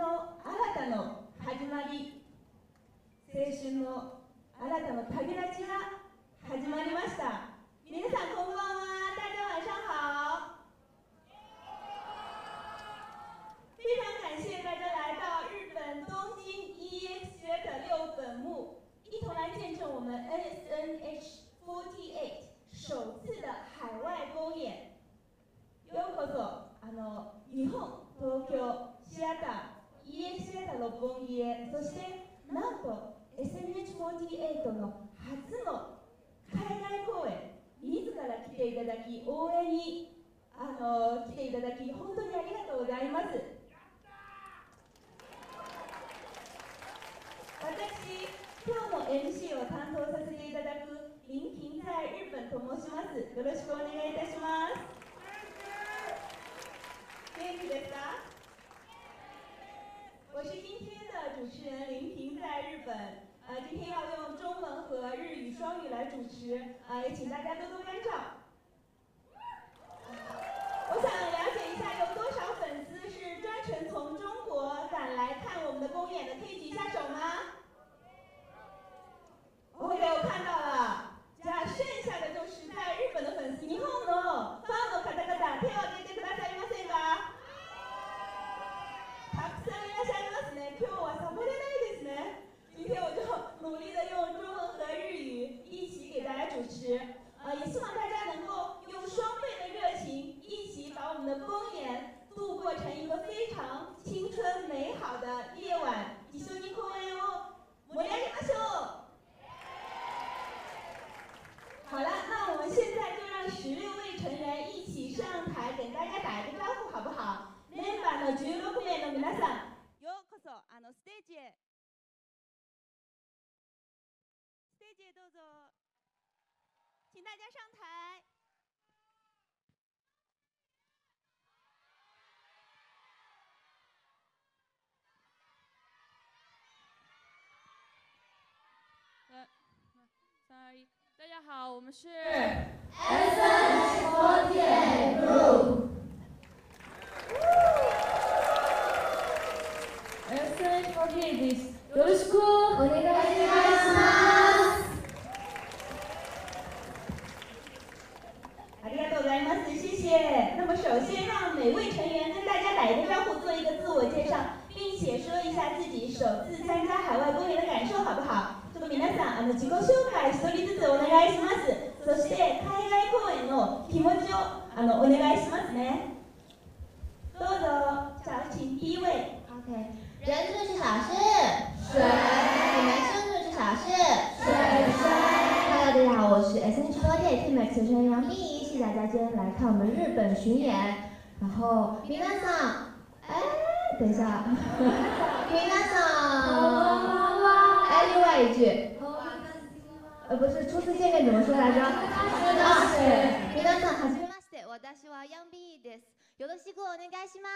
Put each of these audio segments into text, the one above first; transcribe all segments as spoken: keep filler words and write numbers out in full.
の新たな始まり、青春の新たな旅立ちが始まりました。皆さんこんばんは，大家晚上好。非常感谢大家来到日本东京 E X J 的六本木，一同来见证我们 S N H 四十八首次的海外公演。ようこそあの日本、東京、シアター、イーエックス シアター六本木へ、そしてなんと エスエヌエイチフォーティーエイト の初の海外公演、自ら来ていただき、応援にあの来ていただき、本当にありがとうございます。私、今日の エムシー を担当させていただく林平在日本と申します。よろしくお願いいたします。元気ですか？我是今天的主持人林平，在日本。呃，今天要用中文和日语双语来主持，呃，也请大家多多关照。我想了解一下，有多少粉丝是专程从中国赶来看我们的公演的？可以举一下手吗？ OK， 我看到了。じゃあ剩下的就是在日本的粉丝。日本のファンの方々、手を挙げてくださいませんか？たくさんいらっしゃいますね。今日はサボれないですね。今天我就努力的用中文和日语一起给大家主持。呃，也希望大家能够用双倍的热情，一起把我们的公演度过成一个非常青春美好的夜晚。一緒に公演を盛り上げましょう。 好了，那我们现在就让十六位成员一起上台，给大家打一个招呼，好不好？メンバーのじゅうろく名の皆さん、ようこそあのステージへ。ステージへどうぞ，请大家上台。 呃 ，sorry。 大家好，我们是 S N H 四十八 Group。 S N H 四十八です。よろしくお願いします。 ありがとうございます，谢谢。那么首先让每位成员跟大家打一个招呼，做一个自我介绍，并且说一下自己首次参加海外公演的感受，好不好？ 皆さん、あの自己紹介一人ずつお願いします。そして海外公演の気持ちをあのお願いしますね。どうぞ，小请第一位。 OK， 人就是小事， 水。 男生就是小事， 水水。 Hello， 大家好，我是 S N H 四十八 Team X 成员杨碧怡，谢谢大家今天来看我们日本巡演。然后皆さん，哎，等一下，皆さん。 哎，另外一句，呃，不是初次见面怎么说来着？啊，皆さんはじめまして、私はヤンビーです。よろしくお願いします。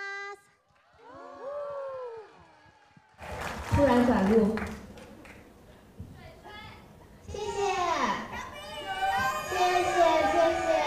突然转入，谢谢，谢谢，谢谢。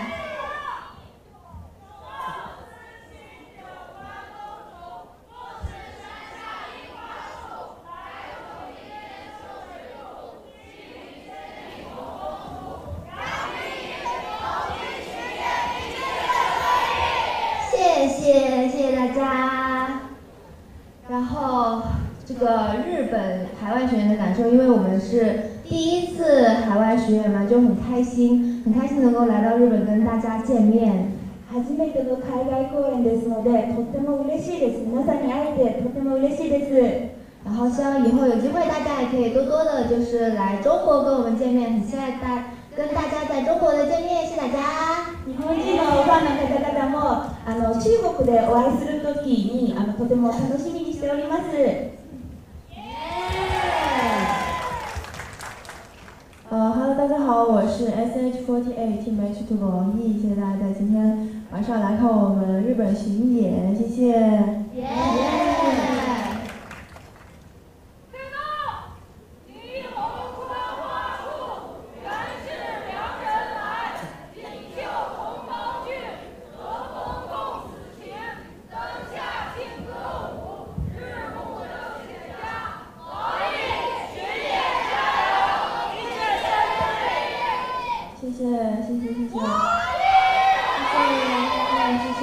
谢谢，谢谢大家。然后这个日本海外巡演的感受，因为我们是第一次海外巡演嘛，就很开心，很开心能够来到日本跟大家见面。 初めての海外公演ですので、とっても嬉しいです。皆さんに会えてとても嬉しいです。 然后希望以后有机会，大家也可以多多的，就是来中国跟我们见面，很期待大跟大家在中国的见面，谢谢大家。 日本人のファンの方々もあの中国でお会いするときにあのとても楽しみにしております。 呃 ，Hello， 大家好，我是 S N H 四十八 Team H 兔王毅，谢谢大家在今天晚上来看我们日本巡演，谢谢。Yeah. 日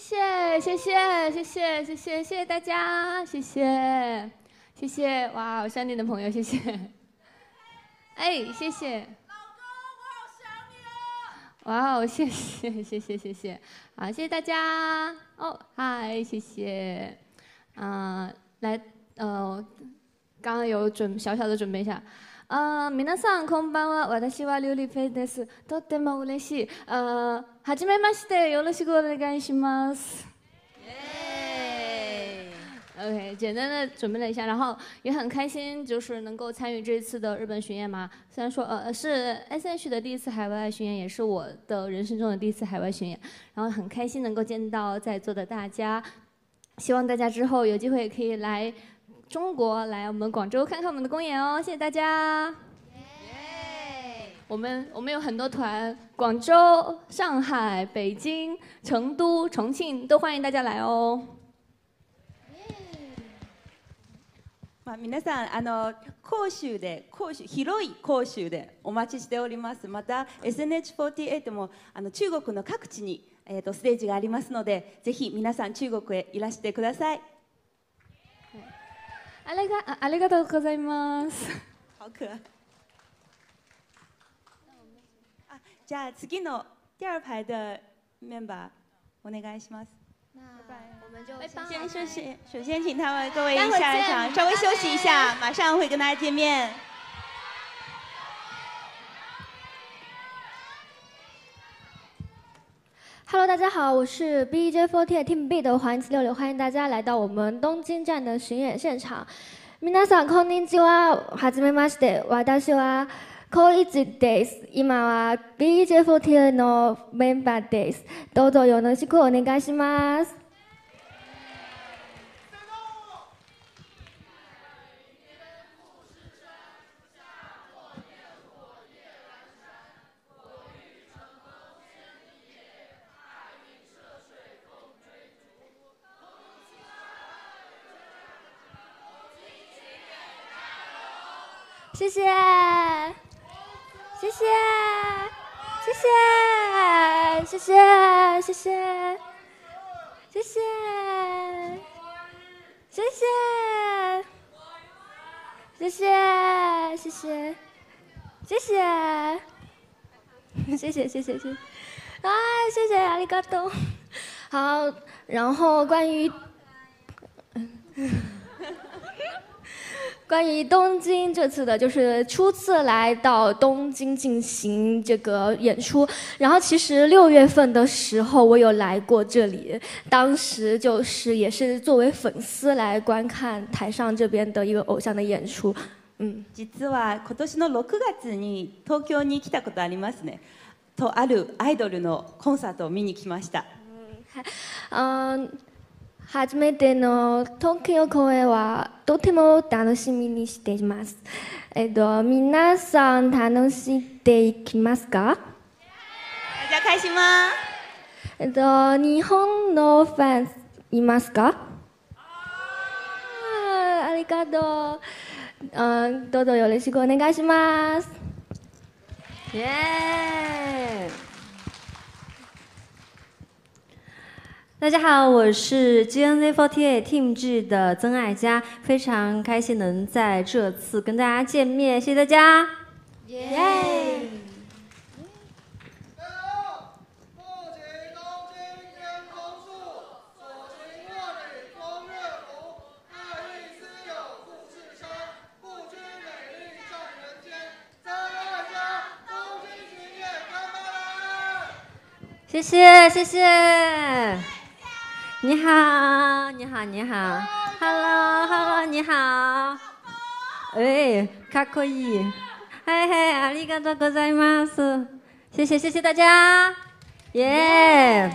谢谢谢谢谢谢谢谢谢大家，谢谢谢谢，哇，山顶的朋友，谢谢。哎，谢谢。 老公，我好想你哦。 哇哦，谢谢谢谢谢谢，好，谢谢大家。哦，嗨，谢谢。嗯、呃，来，呃，刚刚有准小小的准备一下。あ、皆さんこんばんは。私はリュウリフェです。とっても嬉しい。あ、はじめまして。よろしくお願いします。OK， 简单的准备了一下，然后也很开心，就是能够参与这一次的日本巡演嘛。虽然说呃是 S H 的第一次海外巡演，也是我的人生中的第一次海外巡演，然后很开心能够见到在座的大家。希望大家之后有机会可以来中国，来我们广州看看我们的公演哦。谢谢大家。我们我们有很多团，广州、上海、北京、成都、重庆都欢迎大家来哦。 まあ、皆さんあの広州で広州広い広州でお待ちしております。また エスエヌエイチフォーティーエイト もあの中国の各地に、えー、とステージがありますので、ぜひ皆さん中国へいらしてください。 ありがありがとうございます。 好可愛い。あ、じゃあ次の第二排的メンバーお願いします。 我们就先首先首先请他们各位下场稍微休息一下，马上会跟大家见面。 Hello， 大家好，我是 B J 四十八 Team B 的黄七六六，欢迎大家来到我们东京站的巡演现场。皆さんこんにちは。はじめまして。私は高一です。今は B J 四十八 のメンバーです。どうぞよろしくお願いします。谢谢，谢谢，谢谢，谢谢，谢谢，谢谢，谢谢，谢谢，谢谢，谢谢，谢谢，谢谢，谢谢，啊，谢谢，ありがとう。好，然后关于。关于东京这次的，就是初次来到东京进行这个演出。然后其实六月份的时候，我有来过这里，当时就是也是作为粉丝来观看台上这边的一个偶像的演出。嗯， 実は今年のろくがつに東京に来たことありますね。とあるアイドルのコンサートを見に来ました。 嗯。初めての東京公演はとても楽しみにしています。えっと、皆さん楽しんでいきますか？ 大家開心吗？ えっと、日本のファンいますか？あ、ありがとう。うん、どうぞよろしくお願いします。 耶、yeah 大家好，我是 G N Z 四十八 Team 制的曾爱佳，非常开心能在这次跟大家见面，谢谢大家。 耶、yeah ！ 谢谢谢谢。你好，你好，你好 ，Hello Hello， 你好。哎，かっこいい。はいはい、ありがとうございます。谢谢谢谢大家。耶、yeah 。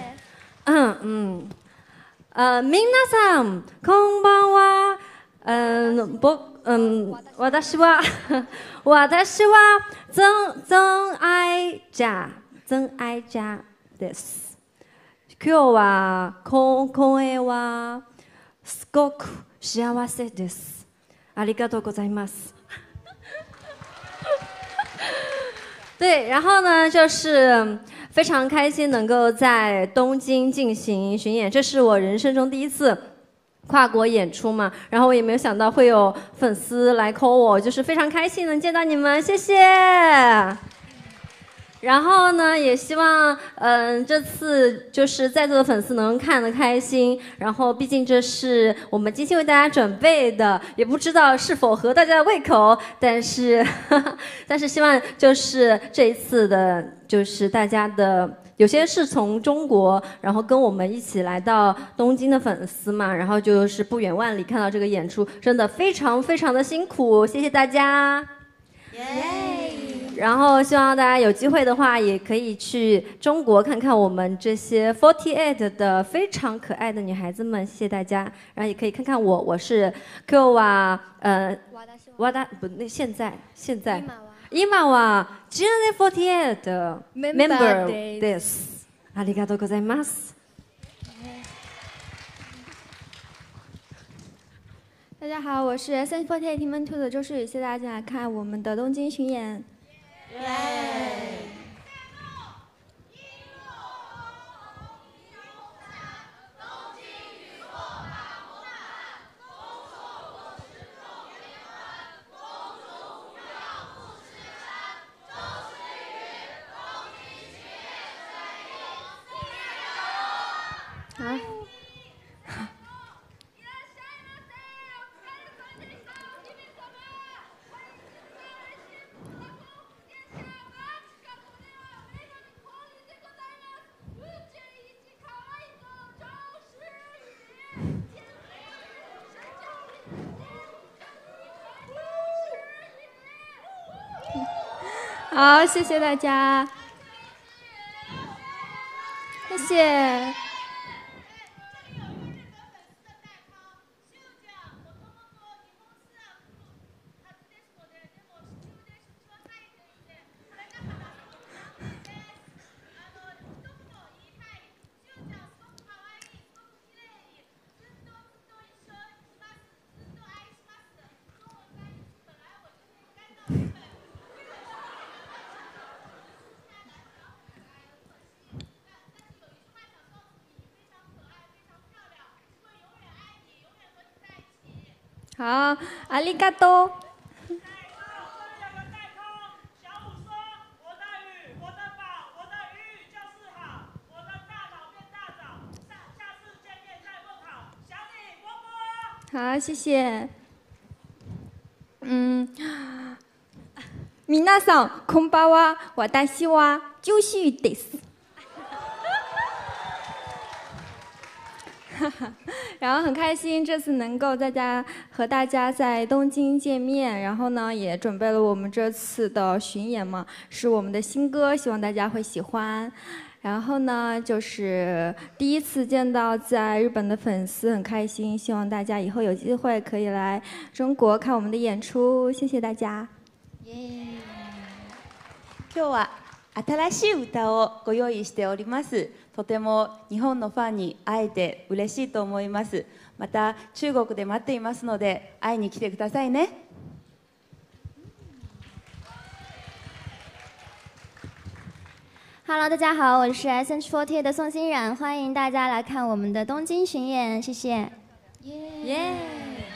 嗯嗯。呃，皆さんこんばんは。嗯，僕嗯，私は私は曾曾愛佳曾愛佳です。今日は公演はすごく幸せです。ありがとうございます。对，然后呢，就是非常开心能够在东京进行巡演，这是我人生中第一次跨国演出嘛，然后我也没有想到会有粉丝来 call 我，就是非常开心能见到你们，谢谢。然后呢，也希望嗯、呃、这次就是在座的粉丝能看得开心，然后毕竟这是我们精心为大家准备的，也不知道是否合大家的胃口，但是呵呵但是希望就是这一次的，就是大家的。有些是从中国，然后跟我们一起来到东京的粉丝嘛，然后就是不远万里看到这个演出，真的非常非常的辛苦，谢谢大家。耶！然后希望大家有机会的话，也可以去中国看看我们这些 forty-eight 的非常可爱的女孩子们，谢谢大家。然后也可以看看我，我是 Q 啊，呃，哇达不，那现在现在。今はジュネフォーティエイトメンバーです。ありがとうございます。 大家好，我是 S N H forty-eight Team Two 的周诗雨，谢谢大家来看我们的东京巡演。好。好，谢谢大家，谢谢。好，ありがとう。好，谢谢。嗯，皆さんこんばんは。私はジョシュです。然后很开心这次能够大家和大家在东京见面，然后呢也准备了我们这次的巡演嘛，是我们的新歌，希望大家会喜欢。然后呢就是第一次见到在日本的粉丝，很开心，希望大家以后有机会可以来中国看我们的演出，谢谢大家。 今日は新しい歌をご用意しております。とても日本のファンに会えて嬉しいと思います。また中国で待っていますので会いに来てくださいね。 Hello， 大家好，我是 S N H forty-eight 的宋欣冉，欢迎大家来看我们的东京巡演，谢谢。耶、yeah.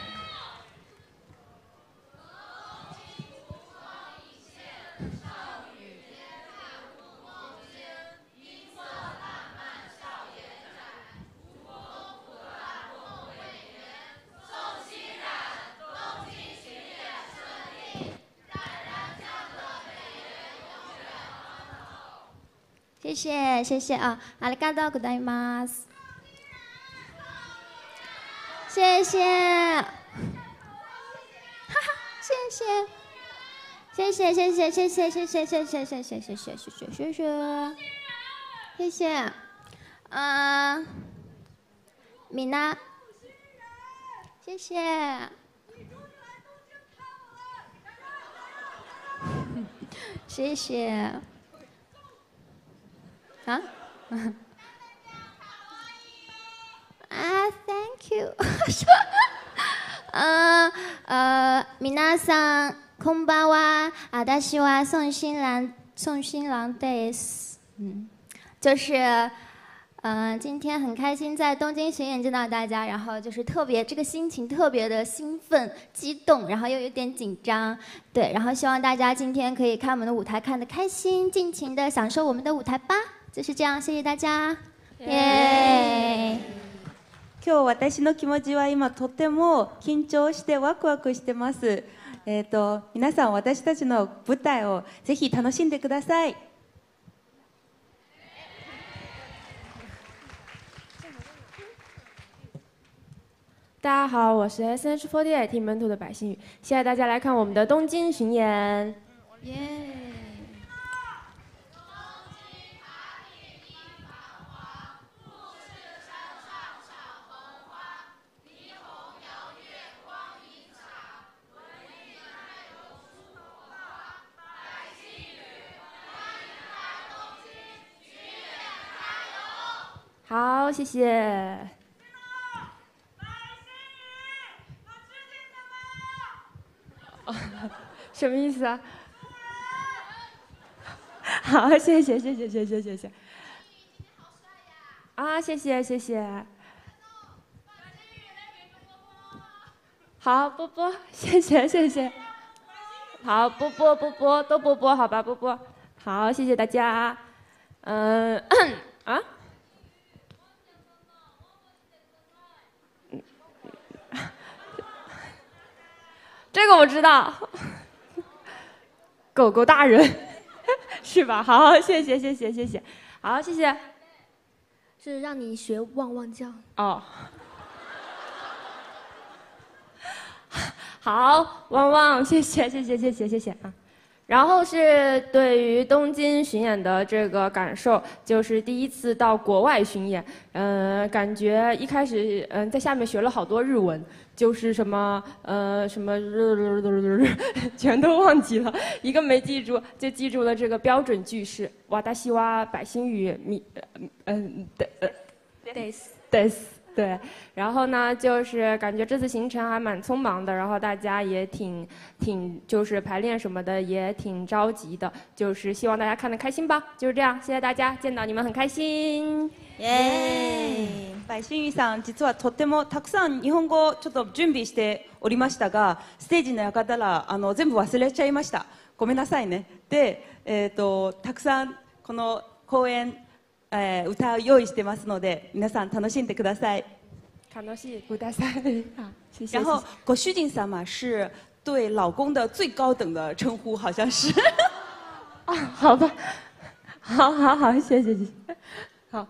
谢谢谢谢啊，ありがとうございます。谢谢，哈哈，谢谢，谢谢谢谢谢谢谢谢谢谢谢谢谢谢谢谢谢谢，谢谢，嗯，米娜，谢谢，谢谢。啊，啊 ，Thank you 呃呃，皆さんこんばんは。私は宋新蘭宋新蘭です。嗯， 就是，嗯、呃，今天很开心在东京巡演见到大家，然后就是特别这个心情特别的兴奋、激动，然后又有点紧张，对，然后希望大家今天可以看我们的舞台看得开心，尽情的享受我们的舞台吧，就是这样，谢谢大家，耶。 今日私の気持ちは今とても緊張してワクワクしてます。えっと皆さん私たちの舞台をぜひ楽しんでください。 大家好，我是 S N H 四十八 Team 本土的白星宇，谢谢大家来看我们的东京巡演。 耶！ 好，谢谢。什么意思啊？好，谢谢，谢谢，谢谢，谢谢。啊，谢谢，谢谢。好，波波，谢谢，谢谢。好，波波，波波，都波波，好吧，波波。好，谢谢大家。嗯，啊？这个我知道，狗狗大人，是吧？好，谢谢，谢谢，谢谢，好，谢谢。 是让你学汪汪叫。 哦，好，汪汪，谢谢，谢谢，谢谢，谢谢啊。然后是对于东京巡演的这个感受，就是第一次到国外巡演，嗯、呃，感觉一开始嗯、呃、在下面学了好多日文，就是什么呃什么全都忘记了，一个没记住，就记住了这个标准句式。哇达西哇百星宇米嗯的呃 des des 对，然后呢，就是感觉这次行程还蛮匆忙的，然后大家也挺挺就是排练什么的也挺着急的，就是希望大家看得开心吧，就是这样，谢谢大家，见到你们很开心。 イエーイ。百星宇さん、実はとってもたくさん日本語ちょっと準備しておりましたが、ステージに上がったらあの全部忘れちゃいました。ごめんなさいね。で、えっとたくさんこの公演。えー、歌を用意してますので皆さん楽しんでください。 楽しいください。谢谢。 然后ご主人様是对老公的最高等的称呼，好像是。 啊，好吧，好好好，谢谢谢谢。好。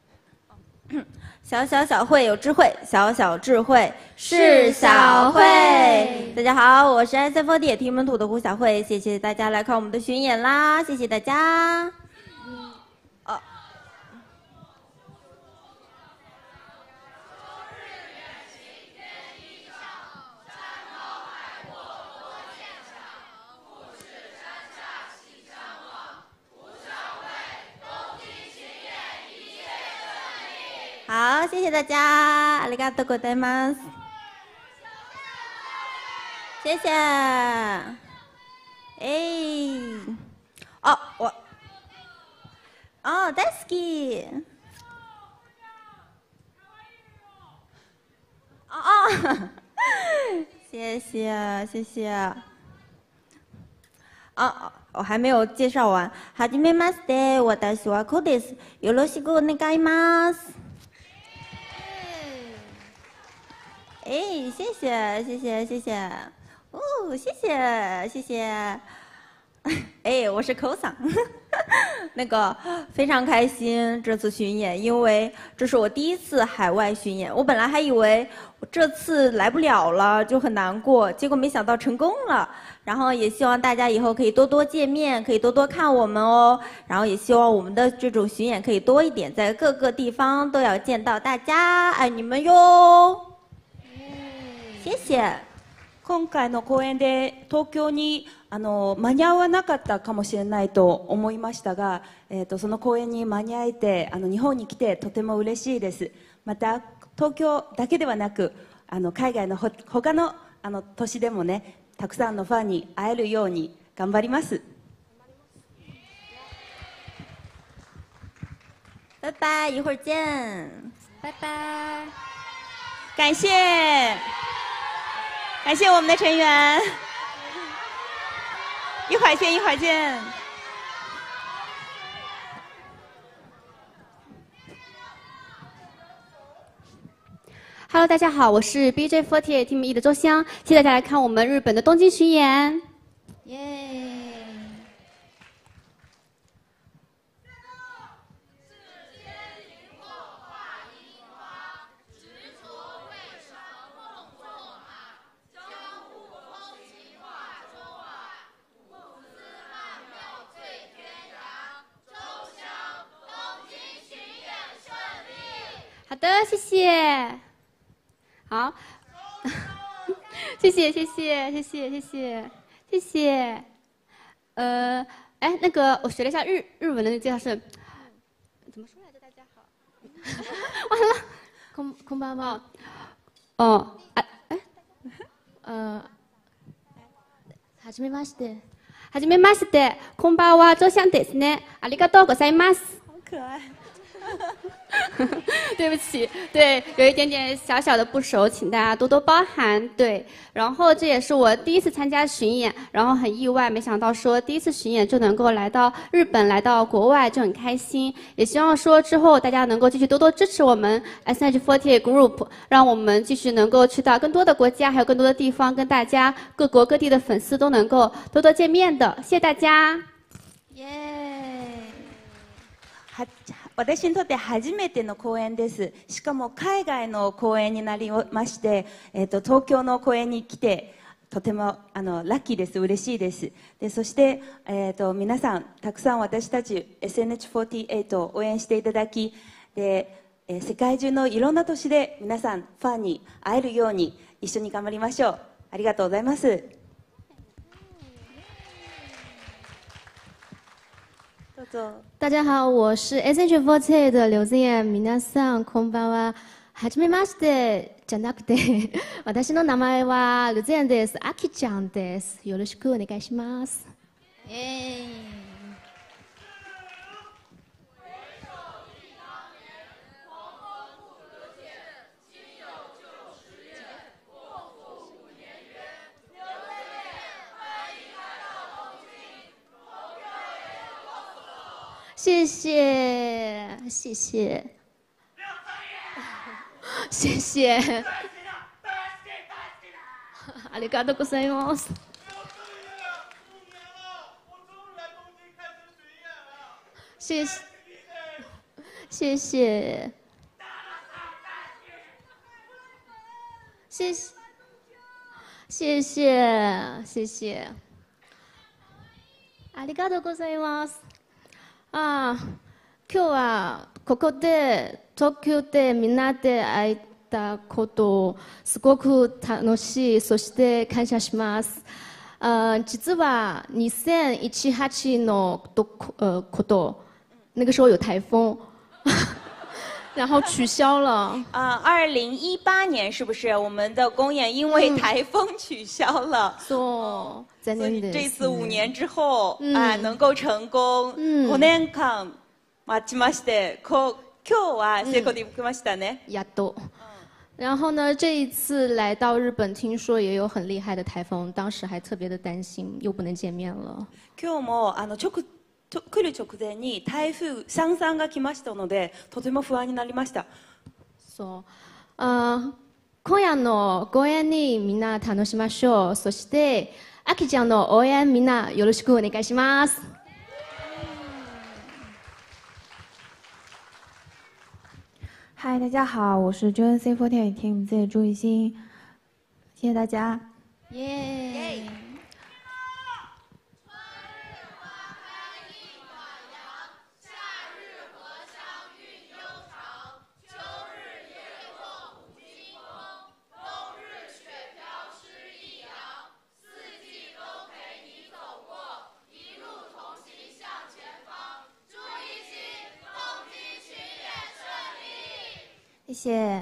小小小慧有智慧，小小智慧是小慧。大家好，我是 S F O D 听本土的胡小慧，谢谢大家来看我们的巡演啦，谢谢大家。嗯，哦。好，谢谢大家，ありがとうございます。谢谢。哎，哦，我，哦，大好き。哦哦，谢谢谢谢。啊，我还没有介绍完。はじめまして、私はこです。よろしくお願いします。哎，谢谢谢谢谢谢，哦，谢谢谢谢，哎，我是口嗓，那个非常开心这次巡演，因为这是我第一次海外巡演，我本来还以为我这次来不了了，就很难过，结果没想到成功了。然后也希望大家以后可以多多见面，可以多多看我们哦。然后也希望我们的这种巡演可以多一点，在各个地方都要见到大家，爱你们哟。谢谢。 今回の公演で東京にあの間に合わなかったかもしれないと思いましたが、えー、とその公演に間に合えてあの日本に来てとても嬉しいです。また東京だけではなくあの海外のほ他のあの都市でもねたくさんのファンに会えるように頑張ります。 拜拜，一会儿见，拜拜。 感谢，感谢我们的成员，一会儿见，一会儿见。 Hello， 大家好，我是 B J 四十八 Team E 的周香，谢谢大家来看我们日本的东京巡演。 耶！ 好的，谢谢。好，谢谢谢谢谢谢谢谢谢谢。呃，哎，那个我学了一下日日文的那个介绍是，怎么说来着？大家好。完了， 空空巴巴。 哦，哎哎， 呃，はじめまして。 はじめまして。こんばんは、周香ですね。ありがとうございます。 好可爱。 对不起，对，有一点点小小的不熟，请大家多多包涵。对，然后这也是我第一次参加巡演，然后很意外，没想到说第一次巡演就能够来到日本，来到国外，就很开心。也希望说之后大家能够继续多多支持我们 S N H 四十八 Group， 让我们继续能够去到更多的国家，还有更多的地方，跟大家各国各地的粉丝都能够多多见面的。谢谢大家。 耶！私にとって初めての公演です。しかも海外の公演になりまして、えー、と東京の公演に来てとてもあのラッキーです。嬉しいです。でそして、えー、と皆さんたくさん私たち エスエヌエイチフォーティーエイト を応援していただき、で、えー、世界中のいろんな都市で皆さんファンに会えるように一緒に頑張りましょう。ありがとうございます。 大家好，我是 S N H 四十八 的刘子妍。皆さんこんばんは。はじめましてじゃなくて、私の名前は劉子妍です。あきちゃんです。よろしくお願いします。 耶！ 谢谢谢谢谢谢，ありがとうございます。谢谢谢谢谢谢谢谢谢谢，ありがとうございます。あ、今日はここで東京でみんなで会えたことすごく楽しい、そして感謝します。呃，実は二千十八の呃こと，那个时候有台风，然后取消了。 啊，二零一八年是不是我们的公演因为台风取消了？ そう、残念です。 这次五年之后啊，能够成功。五年間待ちまして、こ今日は成功できましたね。 やっと。然后呢，这一次来到日本，听说也有很厉害的台风，当时还特别的担心，又不能见面了。 今日もあの直来る直前に台風さんさんが来ましたので、とても不安になりました。 そう、あ、今夜の公演にみんな楽しましょう。そしてあきちゃんの応援みんなよろしくお願いします。 嗨，大家好，我是 J N C 四十八 Team Z 朱艺兴，谢谢大家。 耶！ 谢谢。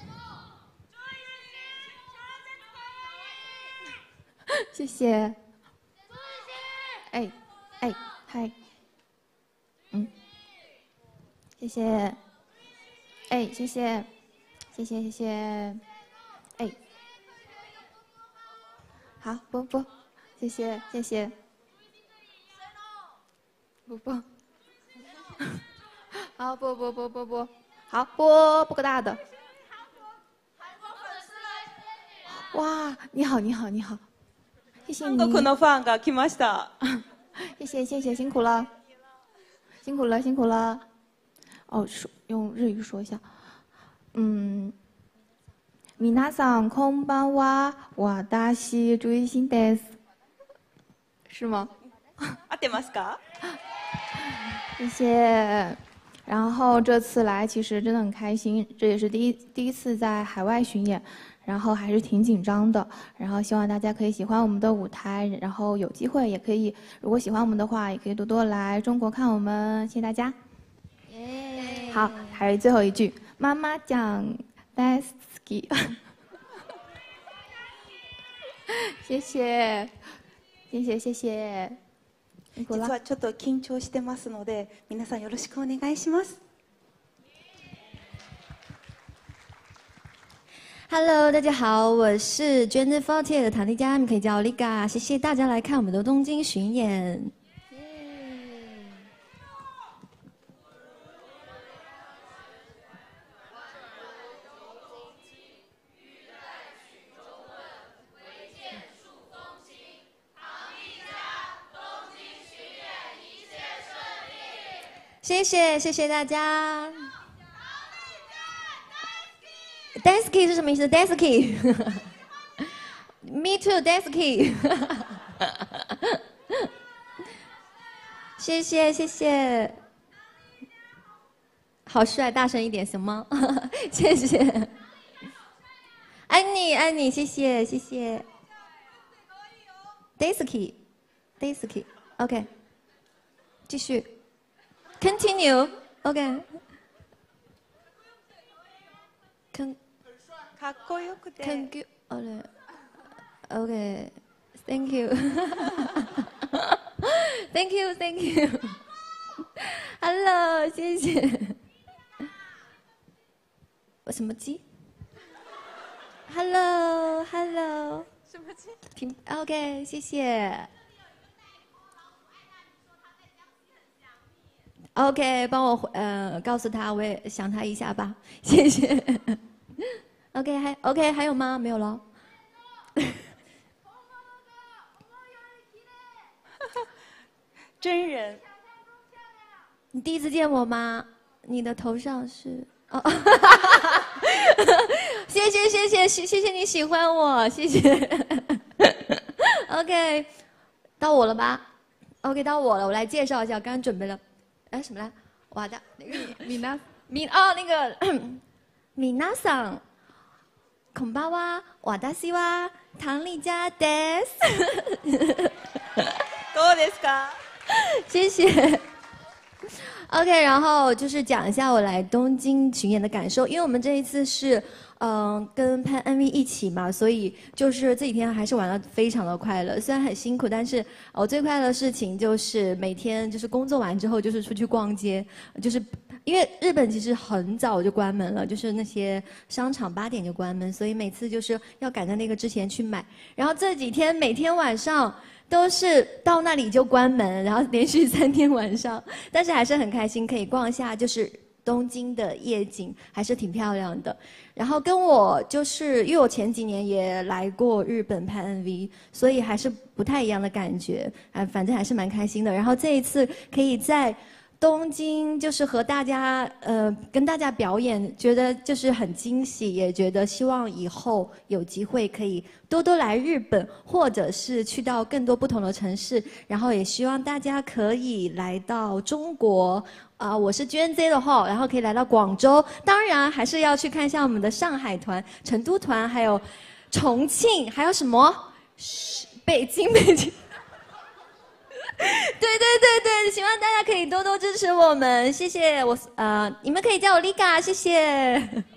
谢谢。哎哎嗨，嗯， 谢谢。哎，谢谢，谢谢谢谢。哎，好，不不，谢谢谢谢。不不，好，不不不不不，好，播播个大的。哇，你好你好你好，谢谢你。 韓国のファンが来ました。 谢谢谢谢，辛苦了，辛苦了辛苦了。哦，说用日语说一下。嗯，皆さんこんばんは、私追星です。是吗？ 合ってますか？ 谢谢。然后这次来其实真的很开心，这也是第一第一次在海外巡演，然后还是挺紧张的。然后希望大家可以喜欢我们的舞台，然后有机会也可以，如果喜欢我们的话，也可以多多来中国看我们。谢谢大家。好，还有最后一句，妈妈讲大好き。谢谢，谢谢谢谢。 実はちょっと緊張してますので、皆さんよろしくお願いします。 Hello， 大家好，我是 Twenty Forty 的唐丽佳，你们可以叫我 Liga。谢谢大家来看我们的东京巡演。谢谢谢谢大家。Dansky 是什么意思 ？Dansky。Me too, Dansky 。谢谢谢谢。好帅，大声一点行吗？谢谢。爱你爱你，谢谢谢谢。Dansky Dansky OK。继续。Continue OK。看。 かっこよくて。 Thank you。あれ。OK。Thank you。Thank you Thank you。Hello， 谢谢。我什么鸡 ？Hello Hello。 什么鸡？ 挺 OK， 谢谢。OK， 帮我呃告诉他，我也想他一下吧，谢谢。OK， 还 OK 还有吗？没有了。 真人。 你第一次见我吗？你的头上是哦。谢谢谢谢谢谢谢你喜欢我，谢谢。OK， 到我了吧 ？OK， 到我了，我来介绍一下，我刚刚准备了。哎，什么来？哇的那个米娜米哦，那个米娜桑，孔巴哇瓦达西哇唐丽佳です。 どうですか？ 谢谢。OK， 然后就是讲一下我来东京巡演的感受，因为我们这一次是嗯、呃、跟拍 M V 一起嘛，所以就是这几天还是玩得非常的快乐，虽然很辛苦，但是我最快乐的事情就是每天就是工作完之后就是出去逛街，就是因为日本其实很早就关门了，就是那些商场八点就关门，所以每次就是要赶在那个之前去买，然后这几天每天晚上。都是到那里就关门，然后连续三天晚上，但是还是很开心，可以逛一下，就是东京的夜景还是挺漂亮的。然后跟我就是因为我前几年也来过日本拍 M V， 所以还是不太一样的感觉，啊，反正还是蛮开心的。然后这一次可以在东京就是和大家呃跟大家表演，觉得就是很惊喜，也觉得希望以后有机会可以多多来日本，或者是去到更多不同的城市。然后也希望大家可以来到中国啊、呃，我是 G N Z 的话，然后可以来到广州，当然还是要去看一下我们的上海团、成都团，还有重庆，还有什么？北京，北京。对对对对，希望大家可以多多支持我们，谢谢我呃，你们可以叫我 Liga， 谢谢。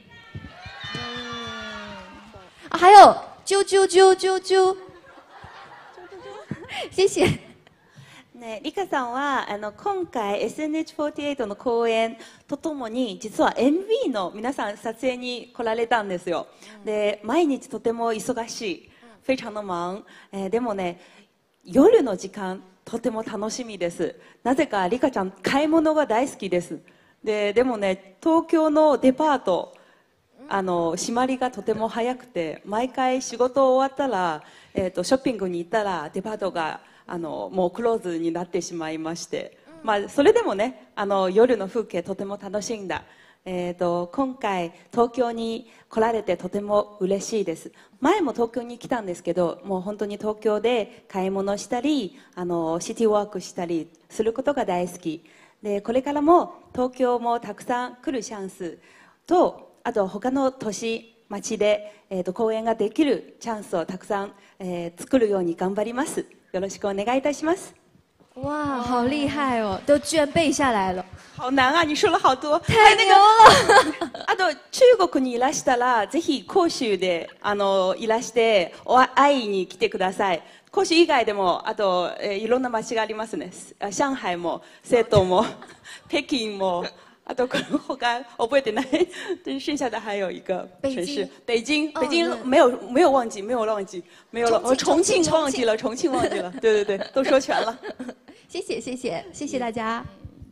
啊，还有啾啾啾啾啾，谢谢。 ね、リカさんはあの今回 エスエヌエイチフォーティーエイト の公演とともに実は エムブイ の皆さん撮影に来られたんですよ。で毎日とても忙しい、非常の忙、えー、でもね夜の時間とても楽しみです。なぜかリカちゃん買い物が大好きです。ででもね東京のデパートあの閉まりがとても早くて、毎回仕事終わったら、えー、とショッピングに行ったらデパートがあのもうクローズになってしまいまして、まあ、それでもねあの夜の風景とても楽しんだ、えー、と今回東京に来られてとても嬉しいです。前も東京に来たんですけど、もう本当に東京で買い物したりあのシティワークしたりすることが大好きで、これからも東京もたくさん来るチャンスと、あと他の都市町で、えー、と公演ができるチャンスをたくさん、えー、作るように頑張ります。よろしくお願いいたします。 哇，好厉害哦，都居然背下来了。 好难啊，你说了好多。 太牛了。 あと中国にいらしたらぜひ広州であのいらしてお会いに来てください。広州以外でもあと、えー、いろんな街がありますね。上海も成都も北京も。啊，都我刚覚えてない，但是剩下的还有一个城市，北京，北京没有没有忘记，没有忘记，没有了，我重庆忘记了，重庆忘记了，对对对，都说全了。 谢谢谢谢谢谢大家。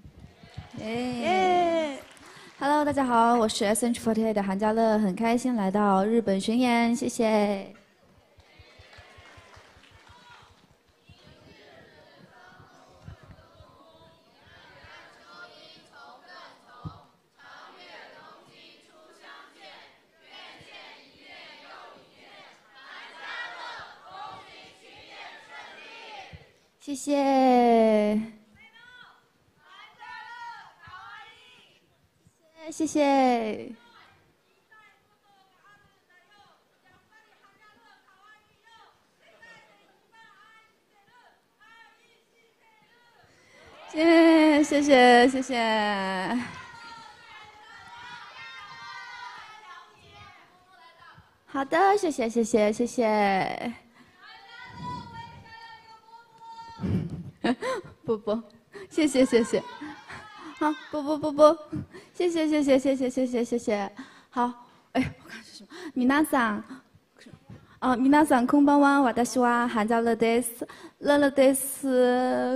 耶 ！Hello， 大家好，我是 S N H四十八 的韩嘉乐，很开心来到日本巡演，谢谢。谢谢，谢谢，谢谢谢谢谢。好的，谢谢谢谢谢谢。不不，谢谢谢谢，好不不不不，谢谢谢谢谢谢谢谢谢谢，好，哎，我看是什么？皆さん、あ、皆さんこんばんは。私は韓嘉乐です。乐乐です。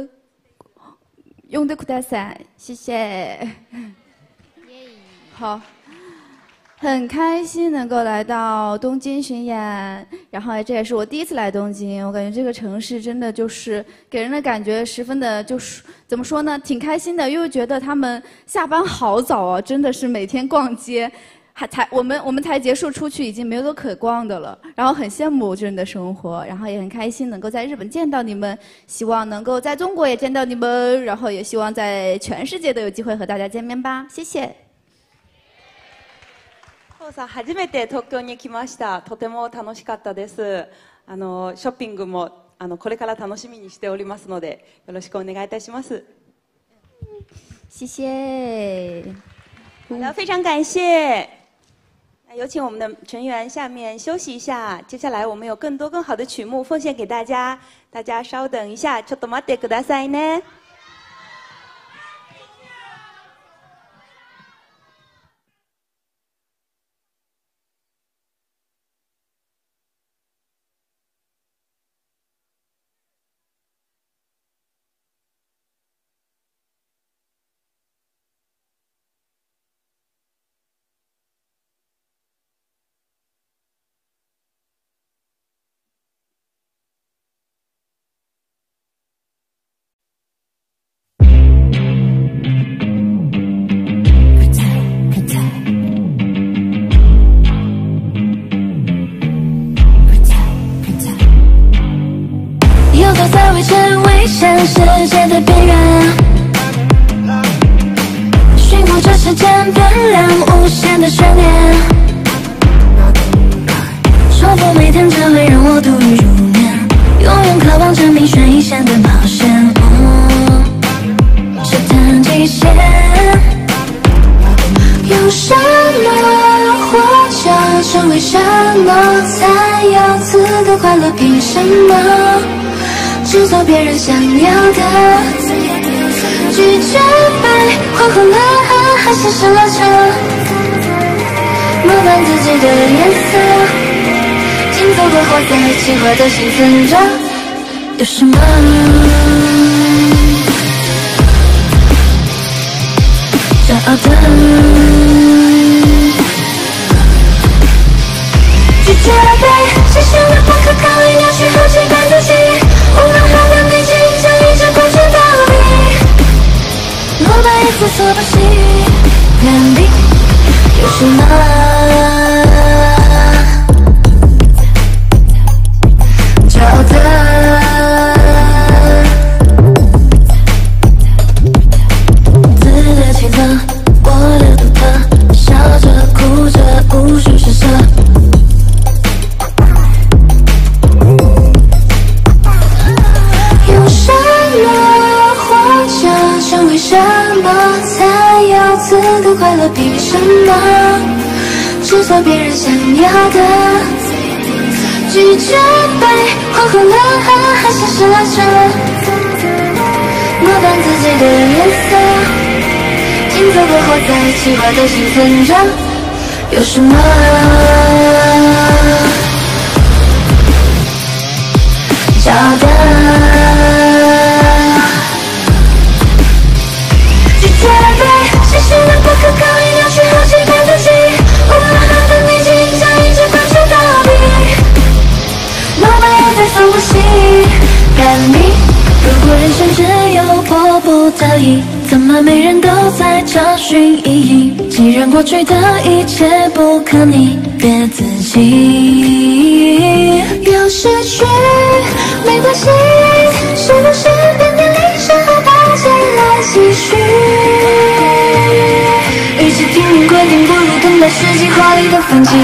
呼んでください。谢谢。好。很开心能够来到东京巡演，然后这也是我第一次来东京，我感觉这个城市真的就是给人的感觉十分的，就是怎么说呢，挺开心的，又觉得他们下班好早哦，真的是每天逛街，还才我们我们才结束出去已经没有可逛的了，然后很羡慕这样的生活，然后也很开心能够在日本见到你们，希望能够在中国也见到你们，然后也希望在全世界都有机会和大家见面吧，谢谢。 父さん初めて東京に来ました。とても楽しかったです。あのショッピングもあのこれから楽しみにしておりますのでよろしくお願いいたします。 谢谢。 好的，非常感谢。有请我们的成员下面休息一下。接下来我们有更多更好的曲目奉献给大家，大家稍等一下。ちょっと待ってくださいね。 世界的边缘，寻获这世间变亮无限的悬念，说服每天只会让我度日如年，永远渴望证明悬疑线的冒险，试探极限。用什么活着，成为什么，才有资格快乐？凭什么？ 制造别人想要的，拒绝被黄昏了啊，还像是拉扯，模板自己的颜色，竞走过后再奇怪的幸存者，有什么？骄傲的，拒绝被谁选的不可抗力扭曲后期扮自己，无论好的内心将一直贯穿到底，落败一次所不惜，Plan B有什么？骄傲的。我的独特，笑着哭着无数施舍，有什么活着，成为什么才有资格快乐？凭什么制造别人想要的？拒绝被黄昏了啊，还像是拉扯，模板自己的颜色。竞走过后再奇怪的幸存者，有什么？骄傲的，拒绝被谁选的不可抗力扭曲后期扮自己，无论好的内心将一直贯穿到底，落败也在所不惜，Plan B。如果人生只有迫不得已，怎么每人都在找寻意义？既然过去的一切不可逆，别自欺。有失去没关系，是不是遍体鳞伤后抱歉来继续？与其听命规定，不如等待时机华丽的反击。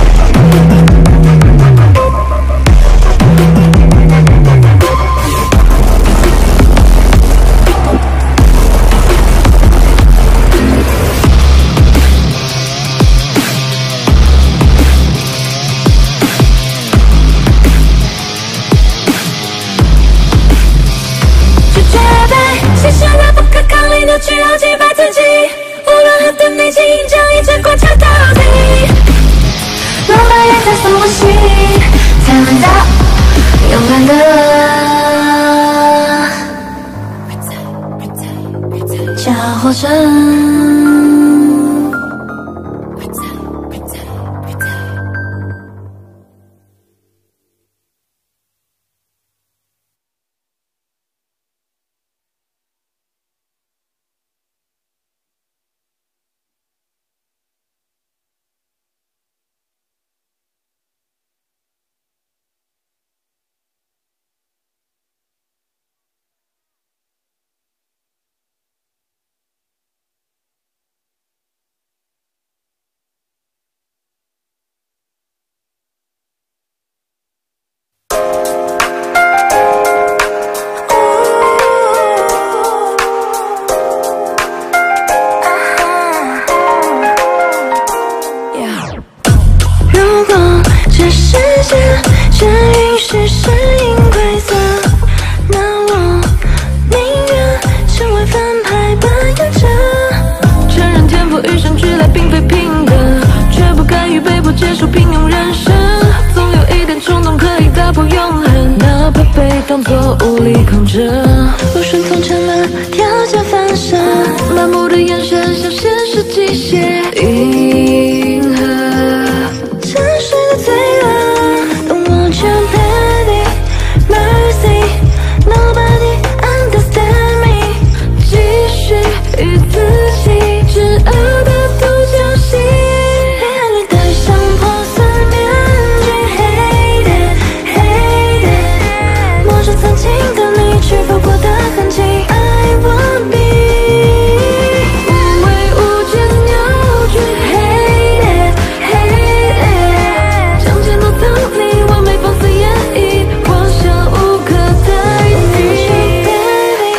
扭曲后击败自己，无论何等内心，将一直贯彻到底。落败也在所不惜，才能到勇敢的叫活着。当作无力控制，我顺从成了条件反射，麻木的眼神像现实机械迎合，沉睡的罪恶。Don't want your pity, mercy, nobody understand me。继续与自己执拗的独角戏，黑暗里戴上破碎面具 ，hate it, hate it。摸着曾经的你去走过的痕迹 ，I want be。无畏无间扭曲 ，hate it, hate it。将前路藏匿，完美放肆演绎，幻想无可代替。Baby,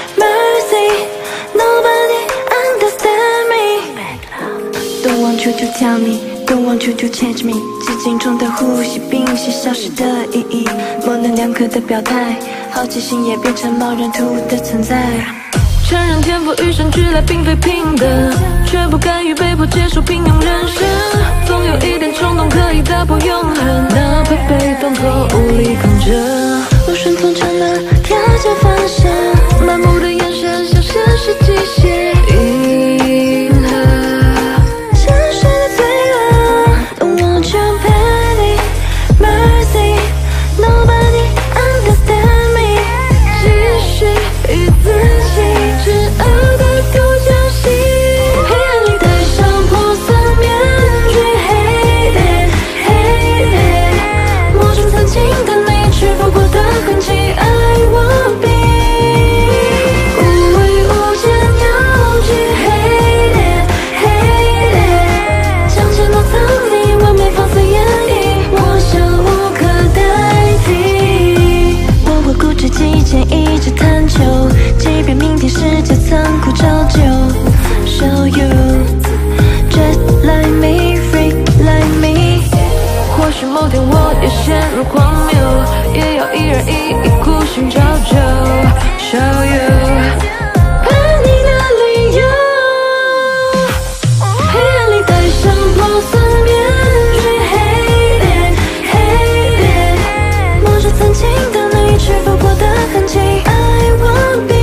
mercy, nobody understand me。Don't want you to tell me Don't want you to change me， 寂静中的呼吸，屏息消失的意义，模棱两可的表态，好奇心也变成茫然图的存在。承认天赋与生俱来并非平等，却不甘于被迫接受平庸人生。总有一点冲动可以打破永恒，哪怕被放错无力控制。我顺从成了条件反射，麻木的眼神像现实极限。银河沉睡的罪恶 ，Don't want your pity mercy nobody understand me， 继续与自己。之恶的独角戏，黑暗里戴上破碎面具 ，Hate it, hate it， 抹除曾经的你屈服过的痕迹 ，I want be， 无畏无间扭曲 ，Hate it, hate it， 将前路藏匿，完美放肆演绎，我想无可代替。我会固执己见，一直探求。即便明天世界残酷照旧 ，Show you just like me, freak like me。或许某天我也陷入荒谬，也要一人一意孤寻找救 ，Show you 叛逆的理由。黑暗里戴上破碎面具 ，Hate it, hate it， 抹除曾经的你屈服过的痕迹 ，I want be。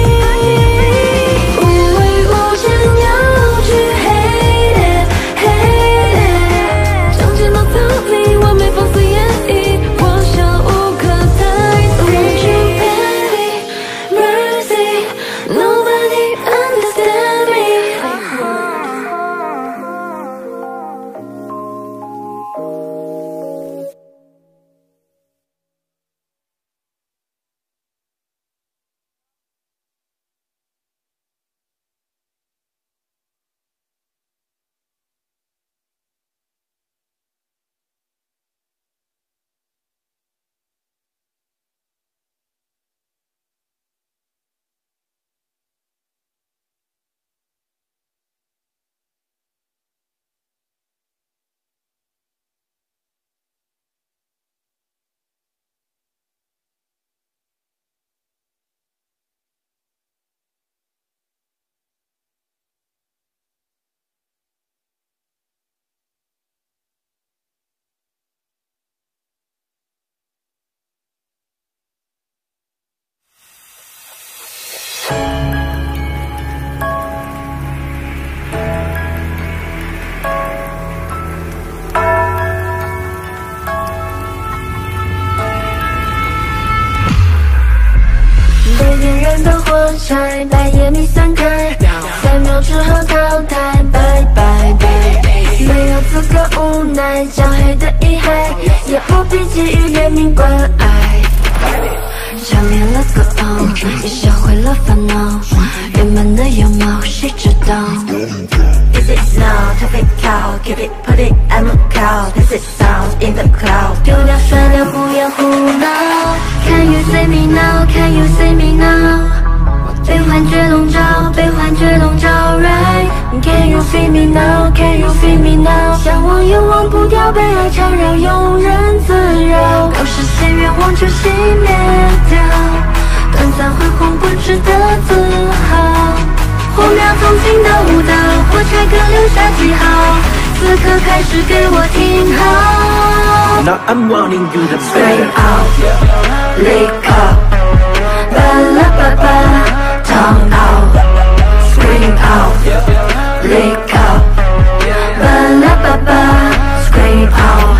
火柴，白夜里散开，三秒之后淘汰，拜拜拜。没有资格无奈，焦黑的遗骸，也不必给予怜悯关爱。消灭了歌傲，也销毁了烦恼，原本的样貌谁知道 ？Is it now？ 特别靠 ，Keep it, put it, I'm a cow. This is sound in the cloud。丢掉甩掉，不要胡闹。Can you see me now? Can you see me now？ 被幻觉笼罩，被幻觉笼罩 ，Right？ Can you feel me now? Can you feel me now？ 向往又忘不掉，被爱缠绕，庸人自扰。要实现愿望就熄灭掉，短暂辉煌不值得自豪。火苗从今的舞蹈，火柴各留下记号，此刻开始给我听好。 Now I'm wanting you to scream out, lick up， 巴拉巴巴。Tongue out, scream out, lick up, ba la ba ba, scream out.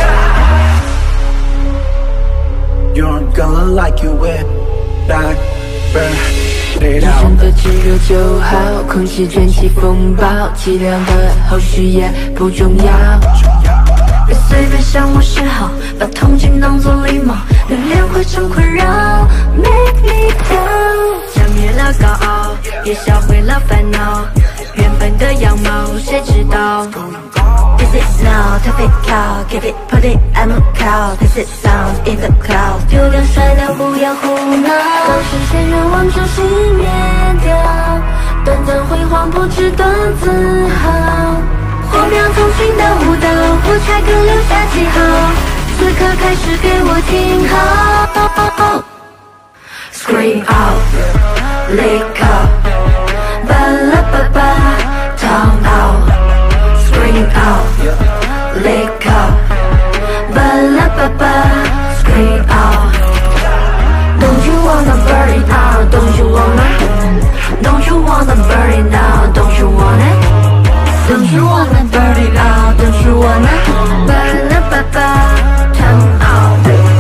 You're gonna like you with that bird. 一生的炙热就好，空气卷起风暴，凄凉的后续也不重要。 别随便向我示好，把同情当作礼貌，留恋会成困扰。Make me down， 消灭了高傲，也销毁了烦恼，原本的样貌谁知道 ？This is now， 特别靠 ，Keep it, put it, I'm a cow. This is sound in the cloud。丢掉甩掉，不要胡闹，刚实现愿望就熄灭掉，短暂辉煌不值得自豪。火苗从寻的舞蹈，火柴更留下记号，此刻开始给我听好。Scream out, lick up, ba la ba ba, tongue out. Scream out, lick up, ba la ba ba, scream out. Don't you wanna burn it out? Don't you wanna? Don't you wanna burn it out? Don't you wanna? Don't you wanna burn it out? Don't you wanna? Ba la ba ba, tongue out.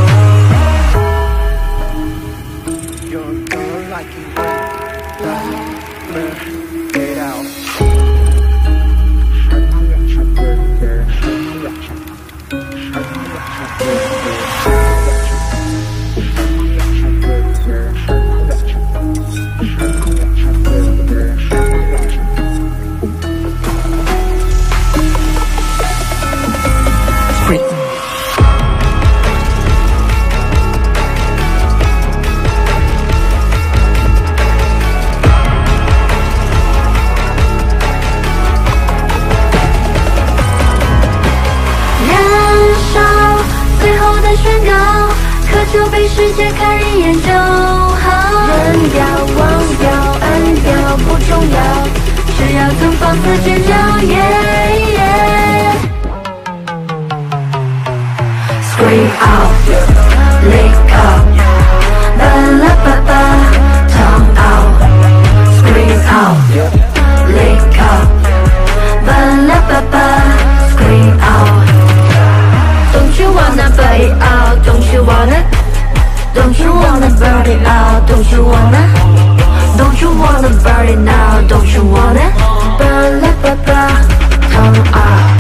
Get out. 就被世界看一眼就好，扔掉、忘掉、按掉不重要，只要曾放肆尖叫。Yeah, yeah. Scream out, lick up, ba la ba ba, tongue out. Scream out, lick up, ba la ba ba, scream out. Don't you wanna burn it out? Don't you wanna? Don't you wanna burn it out? Don't you wanna? Don't you wanna burn it now? Don't you wanna? Ba la ba ba, tongue out.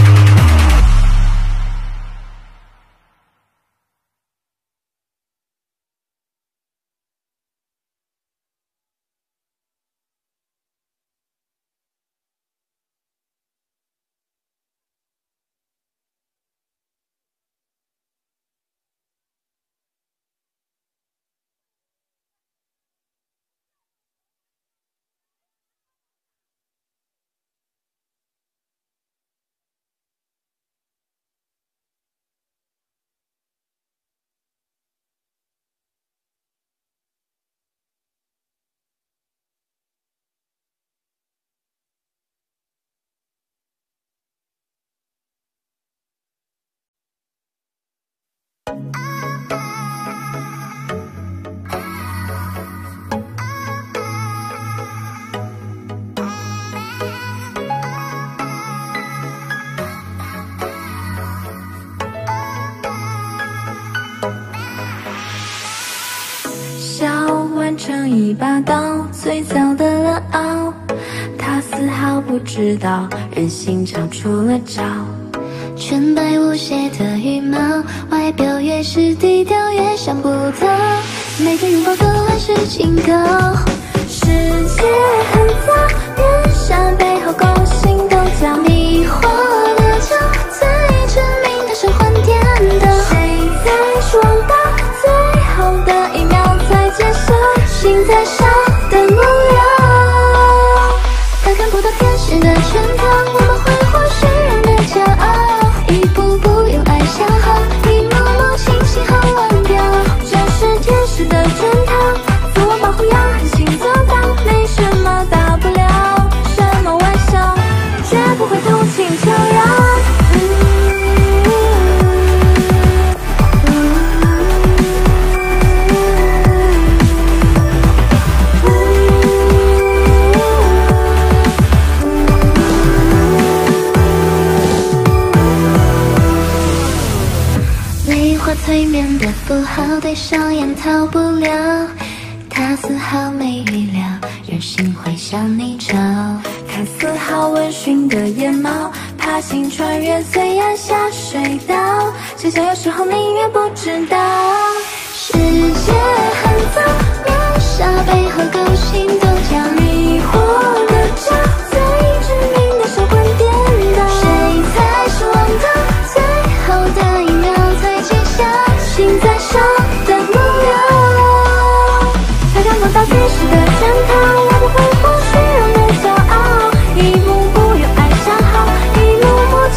完成一把刀，最早的冷傲，他丝毫不知道人心长出了招。纯白无邪的羽毛，外表越是低调越想不到，每个拥抱都还是警告。世界很糟，年少背后勾心斗角，迷惑的角，最致命的神魂颠倒。谁在说到最后的一秒才揭晓？心在烧的模样，他看不到天使的圈套，我们挥霍虚荣的骄傲，一步步用爱消耗，一幕幕清醒后忘掉，这是天使的圈套，自我保护要狠心做到，没什么大不了，什么玩笑，绝不会同情悄扰。催眠的符号对上眼逃不了，它丝毫没预料人心会向你找，它丝毫温驯的眼眸，爬行穿越最暗下水道，真相有时候宁愿不知道。世界很糟，年少背后勾心斗角，迷惑的角，最致命的神魂颠倒，谁才是王道？最后的一秒才揭晓，心在烧的模样，才看不到天使的圈套，我不挥霍虚荣的骄傲，一幕幕用爱消耗，一幕幕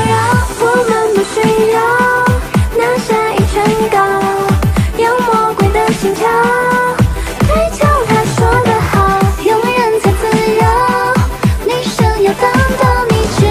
绕，我们不需要拿下一圈高，有魔鬼的心跳，对角他说得好，用人才自由，女生要当到你知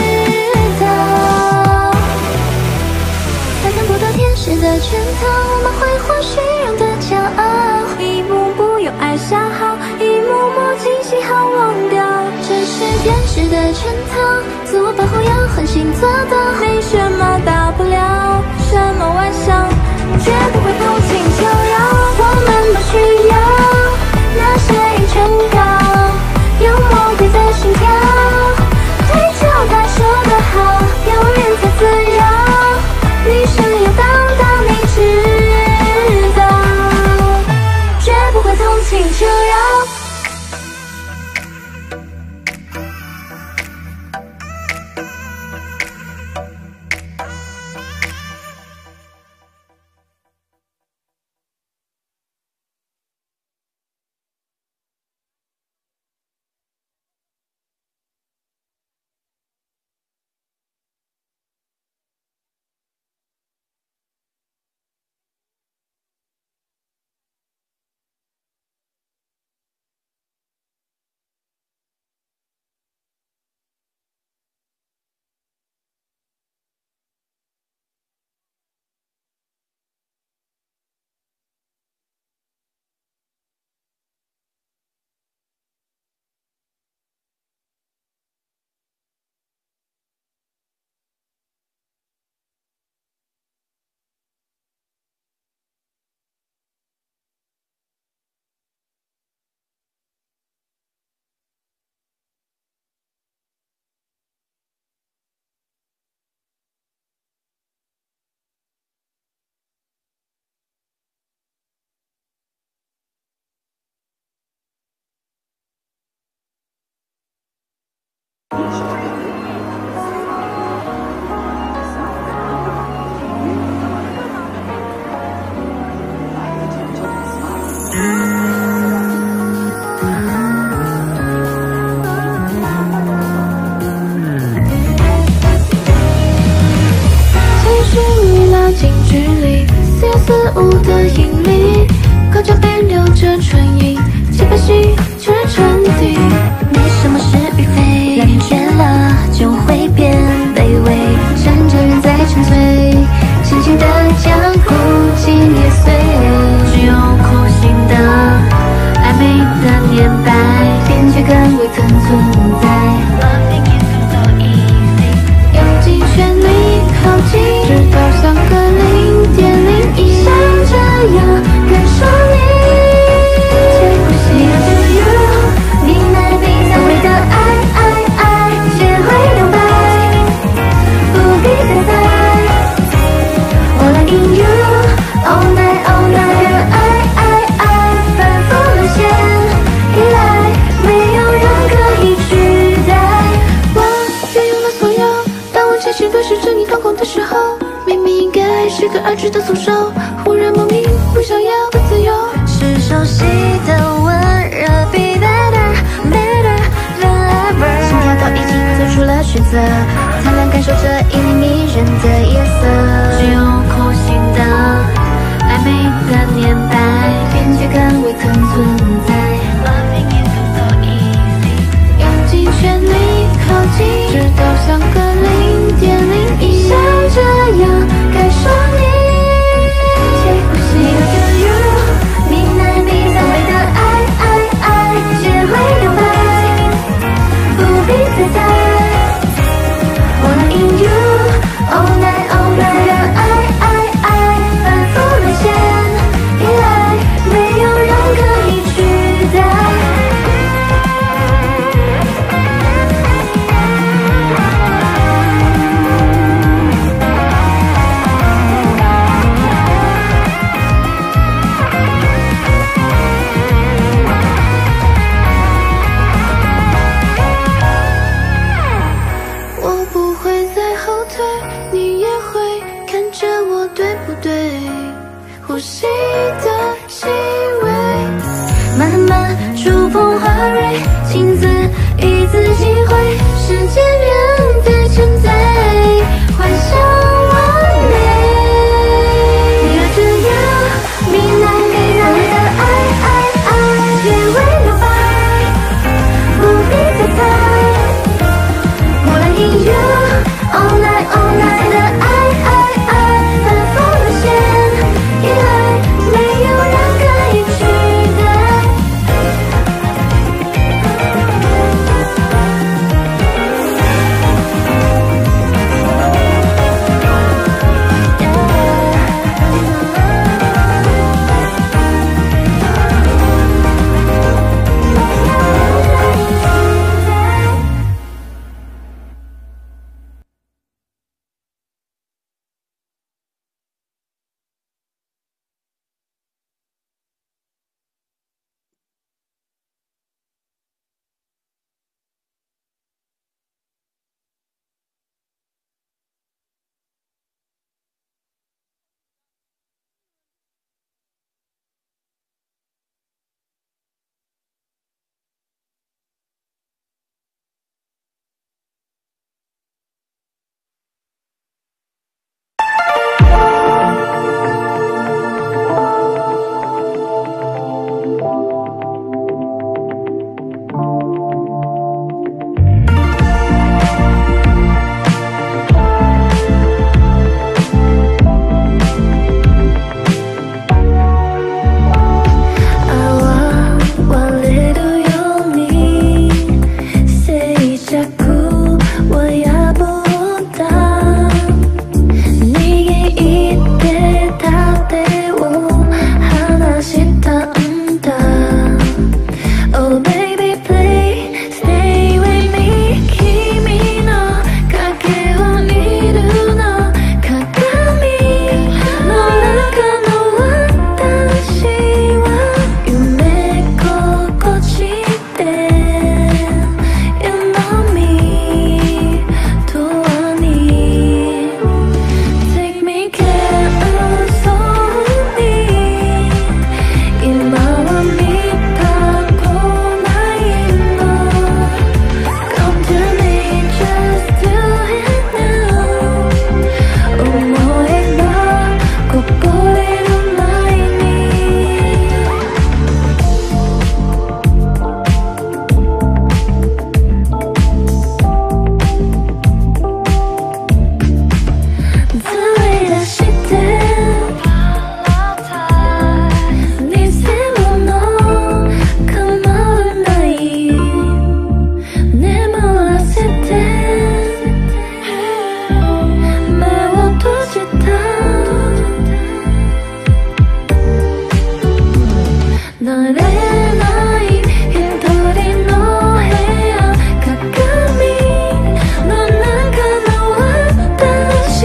道，才看不到天使的圈套，我们挥霍虚荣的骄傲，一幕幕用爱消耗，一幕幕惊喜好忘掉，这是天使的圈套，自我保护要狠心做到，没什么大不了，什么玩笑，绝不会同情求饶，我们不需要拿下一圈高，有魔鬼的心跳，对角他说得好，有人才自由，女生要当到你知道，绝不会同情求饶。近距离，似有似无的引力，口角边留着唇印，气氛戏全然沉底。没什么是与非，了解了就会变卑微，趁着人在沉醉，轻轻的将孤寂捏碎，只有苦心的暧昧的年代，边界感未曾存在。用尽全力靠近，直到像个零点零一，像这样感受你。接呼吸 ，Do you？ 你那比较美的爱爱爱，学会留白，不必再猜。我来 in you，all night all night 的爱爱爱，反复沦陷，依赖，没有人可以取代。我拥有了所有。当我前行对视着你瞳孔的时候，明明应该是个爱值得诉说，忽然莫名不想要的自由，是熟悉的温热，比 better better than ever， 心跳都已经做出了选择，灿烂感受着引领迷人的夜色，只有苦心的暧昧的年代，边界感未曾存在。用尽全力靠近，直到像个零点零一，像这样感受你。接呼吸 ，Do you？ 你那比较美的爱爱爱，学会留白，不必再猜。我来 in you，all night all night 的爱爱爱，反复沦陷，依赖，没有人可以取代。我不会再后退，你也会看着我，对不对？呼吸的气味，慢慢触碰花蕊，亲自一次机会，时间变得沉醉，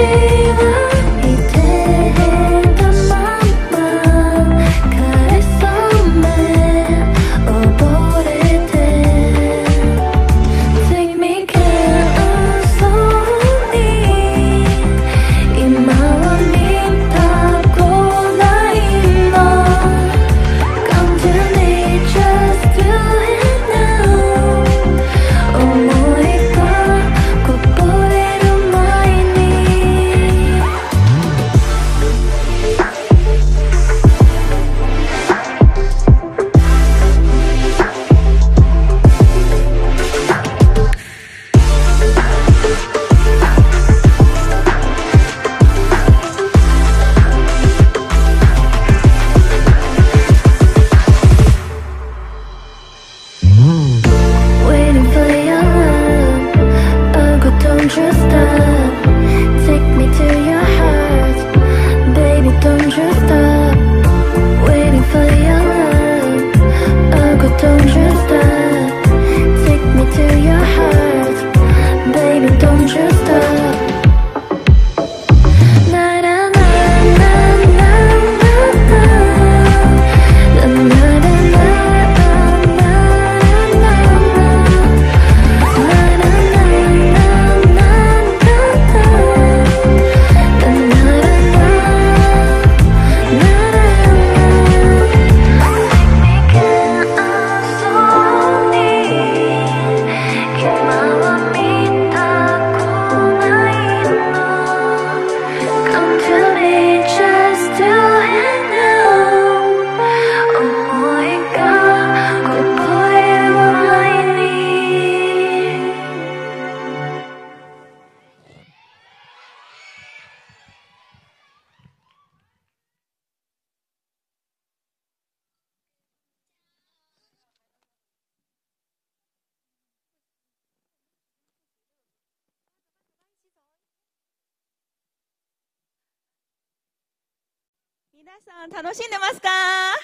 皆さん楽しんでますか？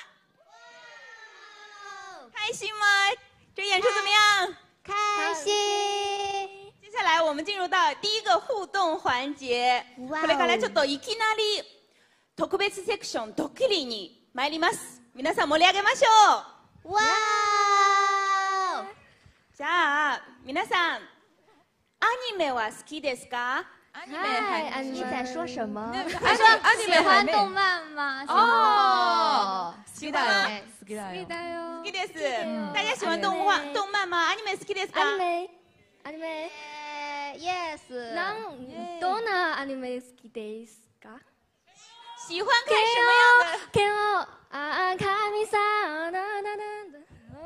开心吗？这演出怎么样？ 开心。 接下来我们进入到第一个互动环节。これからちょっといきなり特別セクションドッキリに参ります。皆さん盛り上げましょう。わー。じゃあ皆さんアニメは好きですか？ 嗨，你在说什么？ 他说喜欢动漫吗？ 哦， 喜欢。 好きだよ。好きです。大家喜欢动画、动漫吗？アニメ好きですか？ アニメ、アニメ、yes。 なんどんなアニメ好きですか？ 喜欢看什么样的？ 剣をあ神様だだだ。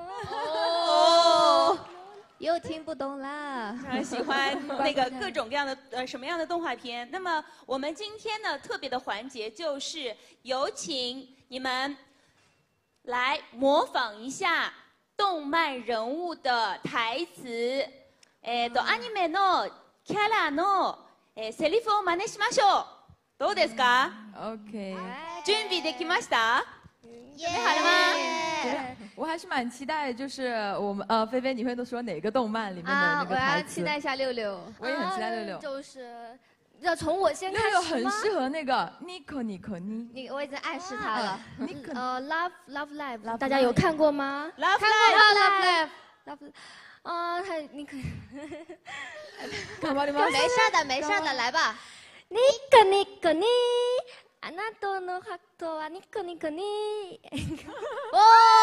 哦。 又听不懂啦。 很喜欢那个各种各样的呃什么样的动画片？那么我们今天呢特别的环节就是有请你们来模仿一下动漫人物的台词。えっとアニメのキャラのセリフを真似しましょう。どうですか ？OK。 準備できました？准备好了吗？ 我还是蛮期待，就是我们呃，菲菲，你会都说哪个动漫里面的那个台词？ 啊，我要期待一下六六。 我也很期待六六。 就是要从我先开始吗？ 六六很适合那个 Nico Nico 你。 你我已经暗示他了。 Nico。 呃 ，Love Love Live， 大家有看过吗 ？Love Live Love Live。啊，他你可。 干嘛？ 没事的，没事的，来吧。 Nico Nico 你。あなたのハートはニコニコに。 哇！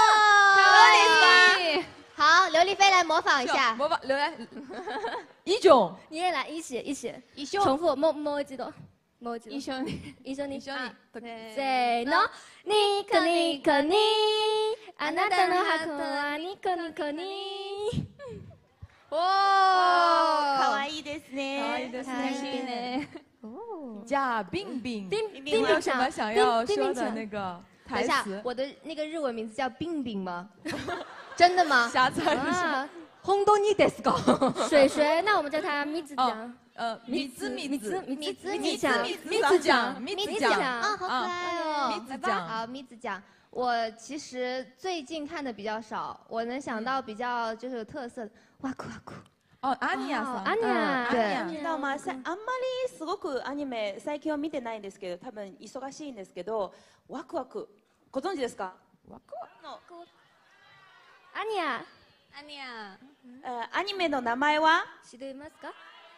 好，刘丽菲来模仿一下。 模仿，刘来。一种。 你也来一起一起。 一緒。 重複ももう一度。もう一度。 一緒に。 一緒に。 一緒に。 せーの。ニコニコに。あなたのハートはニコニコに。 おー。可愛いですね。 可愛いですね。 哦， 叫冰冰， 冰冰有什么想要说的那个台词？ 我的那个日文名字叫冰冰吗？真的吗？ 瞎猜是吗？ 本当にですか？ 水水，那我们叫他咪子酱。 呃，米子米子米子米子酱，米子酱，米子酱啊，好可爱哦！ 米子酱， 好，米子酱。我其实最近看的比较少，我能想到比较就是有特色的，哇酷哇酷。 哦，アニヤさん。 アニヤ。 对。知道吗？さあんまりすごくアニメ最近は見てないんですけど、多分忙しいんですけど、ワクワクご存知ですか？ワクワクの。 アニヤ。 アニヤ。 アニメの名前は？ 知っていますか？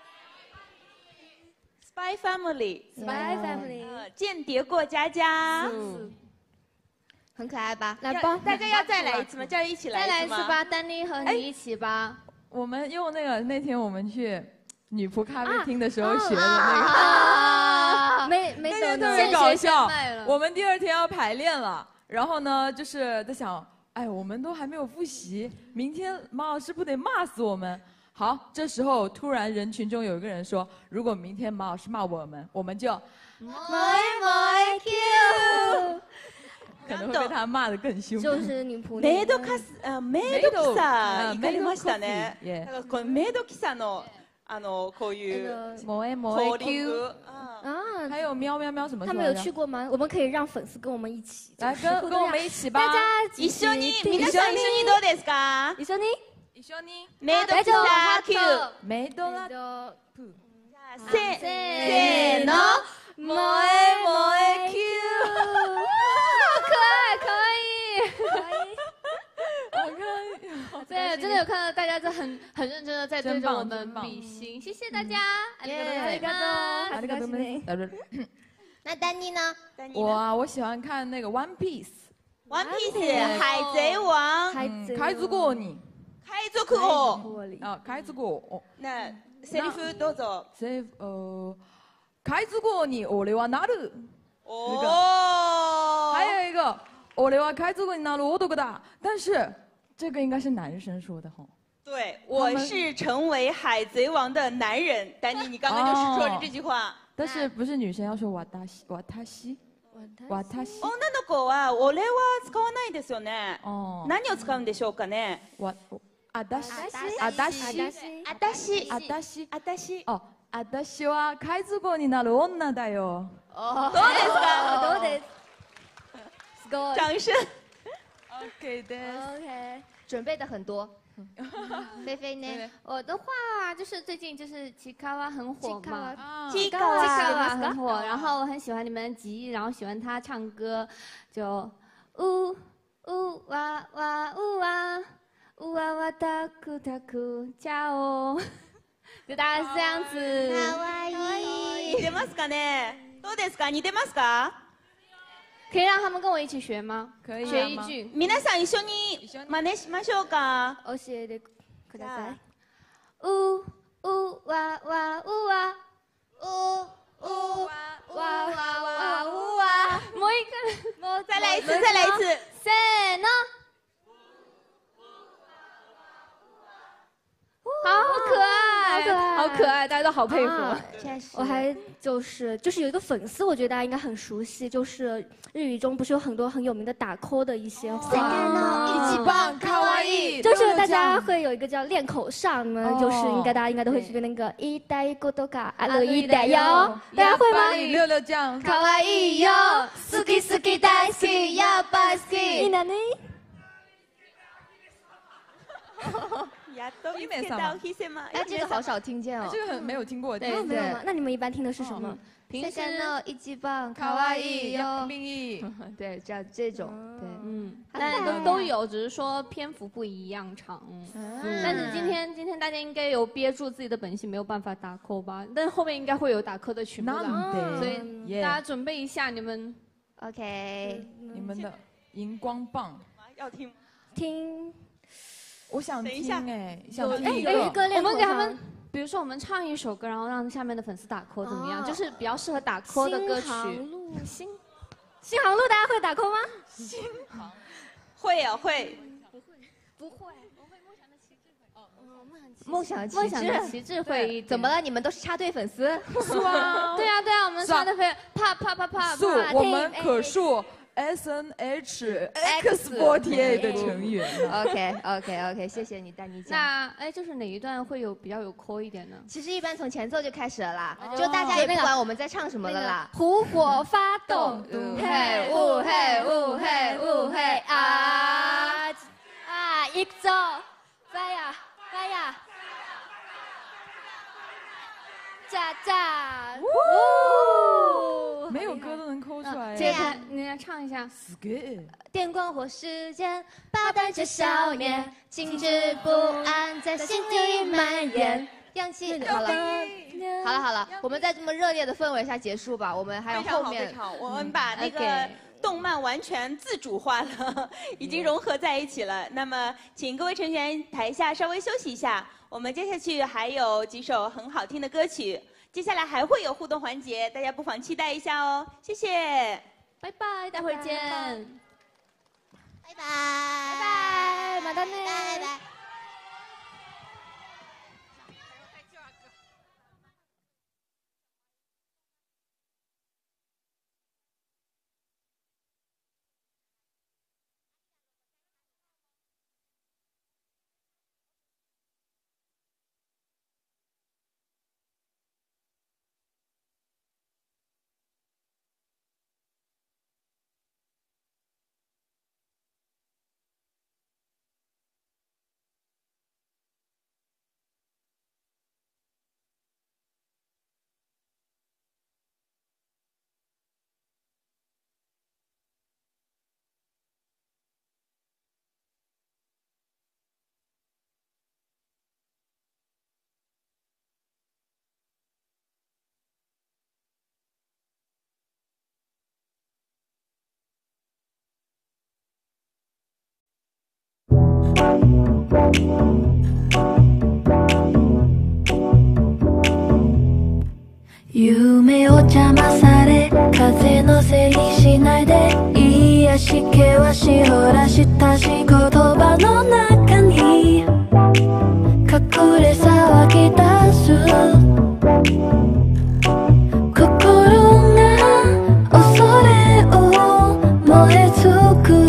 スパイファミリー。 スパイファミリー。间谍过家家。 很可爱吧？ 来吧，大家要再来一次吗？叫一起来再来一次吗？ 一次吧，丹妮和你一起吧。 我们用那个那天我们去女仆咖啡厅的时候啊学的那个， 啊没没那个懂特别搞现学笑现卖了。 我们第二天要排练了，然后呢，就是在想，哎，我们都还没有复习，明天马老师不得骂死我们？好，这时候突然人群中有一个人说，如果明天马老师骂我们，我们就萌萌 Q。 可能会被他骂得更凶。 就是女仆。 メイドカスあメイド喫茶あ行かれましたね。 メイドコーヒーだからこのメイド喫茶のあのこういう萌え萌えコーリン Q グ。 啊， 还有喵喵喵什么？ 他们有去过吗？我们可以让粉丝跟我们一起， 来跟跟我们一起吧。 大家一緒に皆さん一緒にどうですか？ 一緒に一緒にメイド喫茶 Q。 メイドラプ。 せせーの。 萌え萌え Q。 可爱，可爱。 我看， 对，真的有看到大家在很很认真的在对着我们真棒比心，谢谢大家，あり耶がとうございます。 ありがとうございます。 那丹妮呢？ 我啊，我喜欢看那个 One Piece。 One Piece 海贼王。 嗯海賊王に。 海賊王。 あ、海賊王。 那セリフどうぞ。 セリフ呃，海賊王に俺はなる。 哦。 还有一个，俺は海賊王になる男だ。但是这个应该是男生说的哈。 对，我是成为海贼王的男人。丹妮，你刚刚就是说了这句话。 但是不是女生要说わたしわたしわたし。 女の子は俺は使わないですよね。 哦。 何を使うんでしょうかね。 わあだしあだしあたしあだしあたし。 哦。あたしは海賊王になる女だよ。 どうですか？ どうです？すごい。 掌声。 OK です。 OK，准备的很多。菲菲呢？我的话就是最近就是吉卡哇很火嘛， 吉卡吉卡哇哇很火，然后我很喜欢你们吉，然后喜欢他唱歌，就呜呜哇哇呜哇呜哇哇哒哭哒哭加哦，就大概是这样子。 かわいい。似てますかね？どうですか？似てますか？ 可以让他们跟我一起学吗？ 可以。 学一句。 皆さん一緒に真似しましょうか。 教えてください。 ううわわうわううわわわうわ。もう一个， もう再来一次，再来一次。 せーの。好可爱，好可爱，大家都好配合。 确实。我还就是就是有一个粉丝，我觉得大家应该很熟悉，就是日语中不是有很多很有名的打 call 的一些话吗？ 一起棒，卡哇伊。 就是大家会有一个叫练口上，你们就是应该大家应该都会去那个一代一个多卡阿鲁一代哟，大家会吗？ 六六酱， 卡哇伊哟，好き好き大好きやっぱ好き。いいなね。 やっと見つけたお日様。 哎，这个好少听见哦。 这个很没有听过。 对没有吗？那你们一般听的是什么？ 平时呢，一级棒， 卡哇伊哟，冰意。 对，这样这种，对，嗯，但都都有，只是说篇幅不一样长。但是今天今天大家应该有憋住自己的本性，没有办法打 call 吧？但是后面应该会有打 call 的曲目的，所以大家准备一下，你们 OK， 你们的荧光棒要听听。 我想听哎， 有想听一个。 我们给他们，比如说我们唱一首歌，然后让下面的粉丝打 call 怎么样？就是比较适合打 call 的歌曲。 新航路，新新航路，大家会打 call 吗？ 新航会啊会。 不会，不会，我会梦想的旗帜会。哦， 梦想梦想的旗帜会。 怎么了？你们都是插队粉丝？ 是吗？ 对啊对啊，我们插队会啪啪啪啪。 素，我们可数。S N H X 四十八 的成员。 OK OK OK， 谢谢你，丹妮酱。 那哎，就是哪一段会有比较有 call 一点呢？ 其实一般从前奏就开始了啦，就大家也不管我们在唱什么了啦。 虎火发动， 嘿呜嘿呜嘿呜嘿啊啊！一走，fire fire 炸炸！ 没有歌都能抠出来。 这个你来唱一下。 电光火石间，爆弹却消灭，静止不安在心底蔓延。氧气好了，好了好了，我们在这么热烈的氛围下结束吧。我们还有后面， 非常好，我们把那个。 Okay 动漫完全自主化了，已经融合在一起了。那么，请各位成员台下稍微休息一下，我们接下去还有几首很好听的歌曲，接下来还会有互动环节，大家不妨期待一下哦。谢谢， 拜拜，待会儿见， 拜拜，拜拜， 马丹内， 拜拜。 夢を邪魔され風のせいしないで癒し気はしほらしたし言葉の中に隠れ騒ぎ出す心が恐れを燃え尽く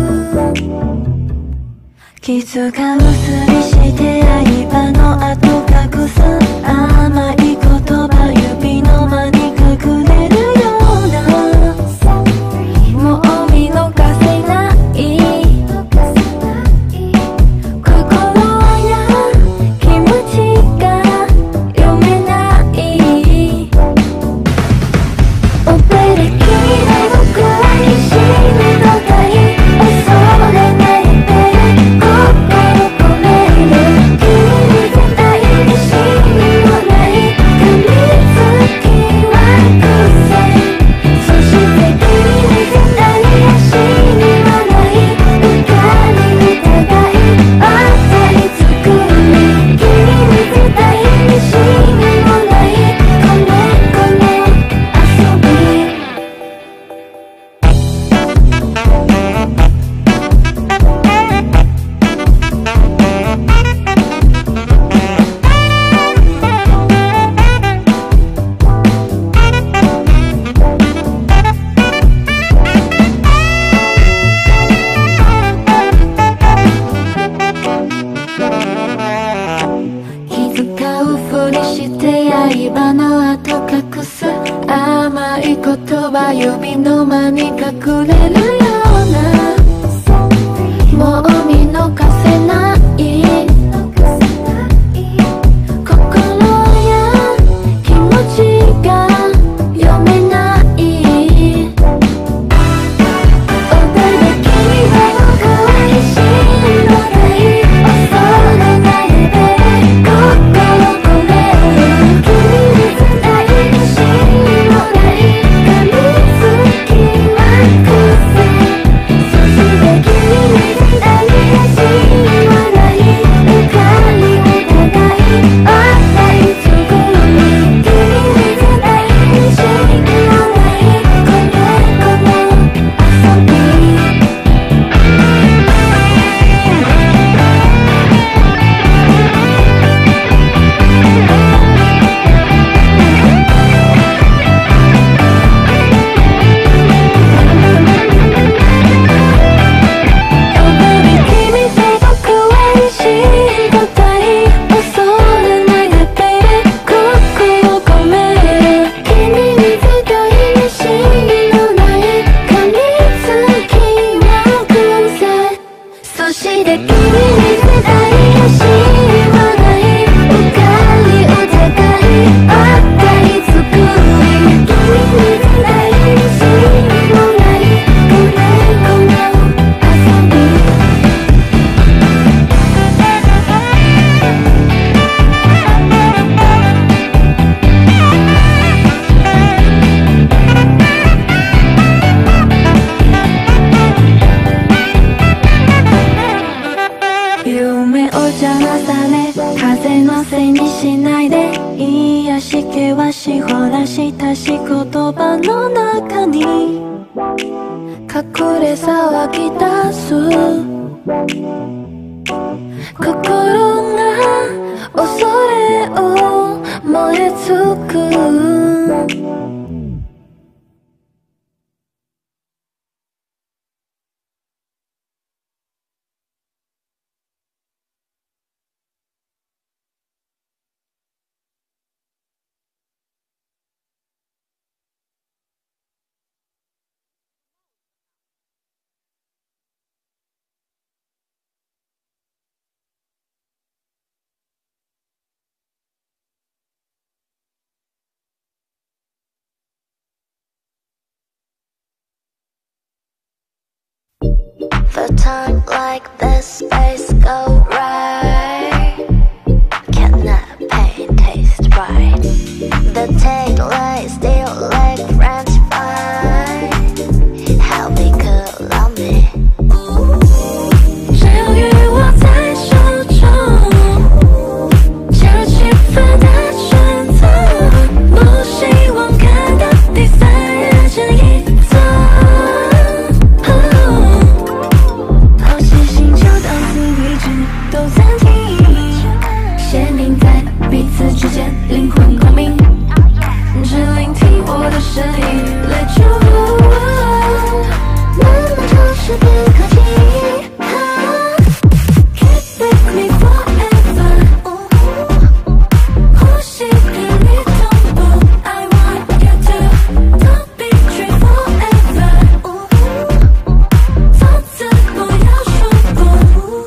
傷が結びして刃の跡隠す甘い言葉指の間に隠れるようなもう見逃せない心や気持ちが読めないオペレキで僕は必死にどたい恐れないで心込める君に絶対に死にもない噛みつきは癖そして君に絶対に死にはない深み疑い当たりつくり君に絶対に死にもないこねこね遊び気遣うふりして刃の跡隠す甘い言葉指の間に隠れるようなもう見逃せない心や気持ちが読めないお互い君は僕は必死のない恐れないで心込める君に絶対に死にもない噛みつきは癖そして君に絶対に死にもないしい言葉の中に隠れ騒ぎ出す心が恐れを燃え尽く The time like this, space go right. Cannot pain taste right. The take like still like French fry. How we could love me. 只有与我在手中，加入气氛的选择，不希望看到第三人称一侧。都暂停，限定在彼此之间灵魂共鸣，只聆听我的声音 Let you go， 慢慢就是别客气 Keep with me forever， 呼吸频率同步 I want you to Don't be free forever， 从此不要束缚。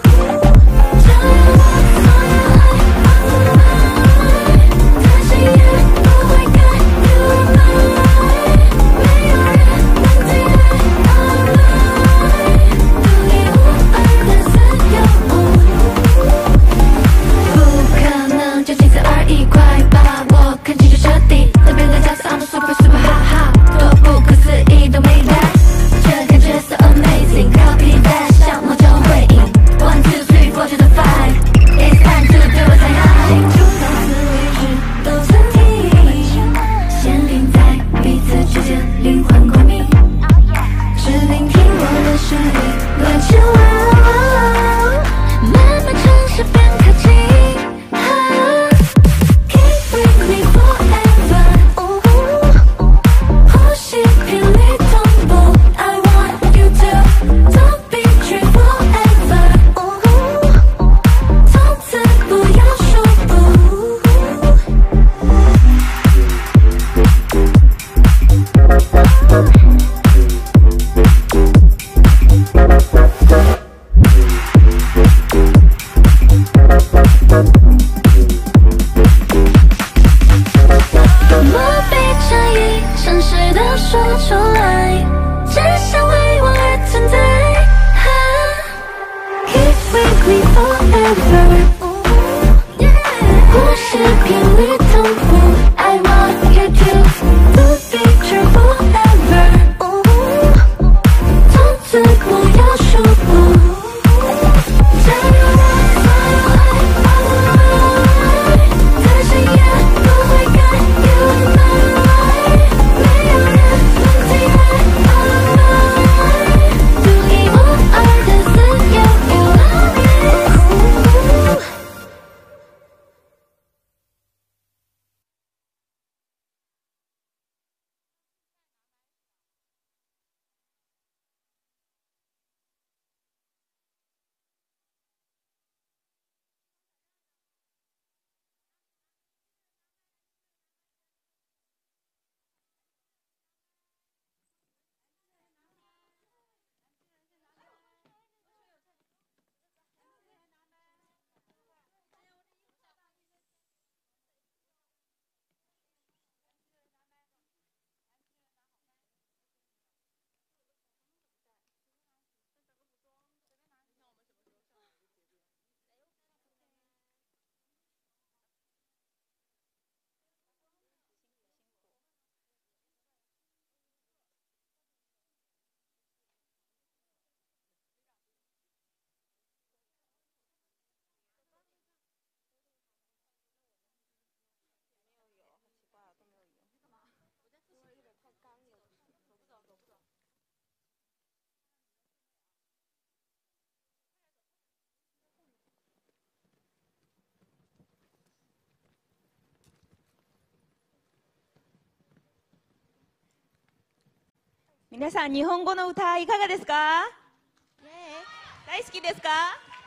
皆さん日本語の歌いかがですか？大好きですか？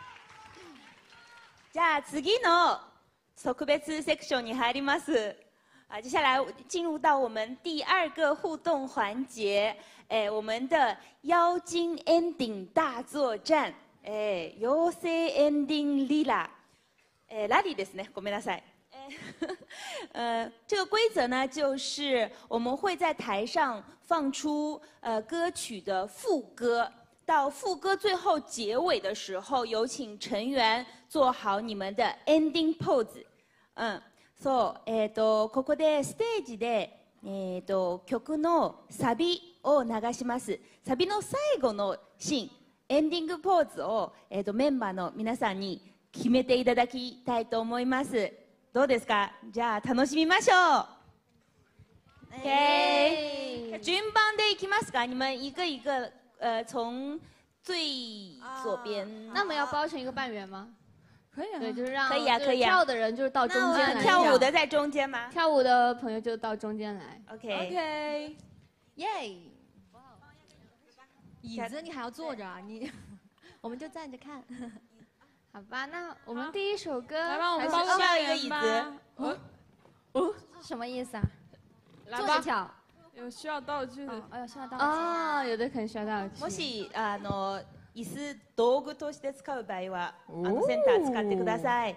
じゃあ次の特別セクションに入ります。啊，接下来进入到我们第二个互动环节，哎，我们的妖精 ending 大作战，哎，妖精 ending Lila， 哎，ラリですね，ごめんなさい。呃，这个规则呢，就是我们会在台上放出呃歌曲的副歌，到副歌最后结尾的时候，有请成员做好你们的 ending pose。嗯，そう、えっとここでステージでえっと曲のサビを流します。サビの最後のシーン、エンディングポーズをえっとメンバーの皆さんに決めていただきたいと思います。どうですか？じゃあ楽しみましょう。OK， 順番でいきますか？你们一个一个，呃，从最左边。 那我们要包成一个半圆吗？ 可以啊。 对，就是让可以啊，可以啊。 跳的人就是到中间来。 跳舞的在中间吗？ 跳舞的朋友就到中间来。 OK。 OK。 耶！椅子你还要坐着啊？你，我们就站着看。 好吧，那我们第一首歌， 来吧，我们包需要一个椅子。 哦， 哦， 什么意思啊？ 来吧， 坐着跳。 有需要道具的。 哦，有需要道具。哦，有的可能需要道具。 もしあの椅子道具として使う場合は、あのセンター使ってください。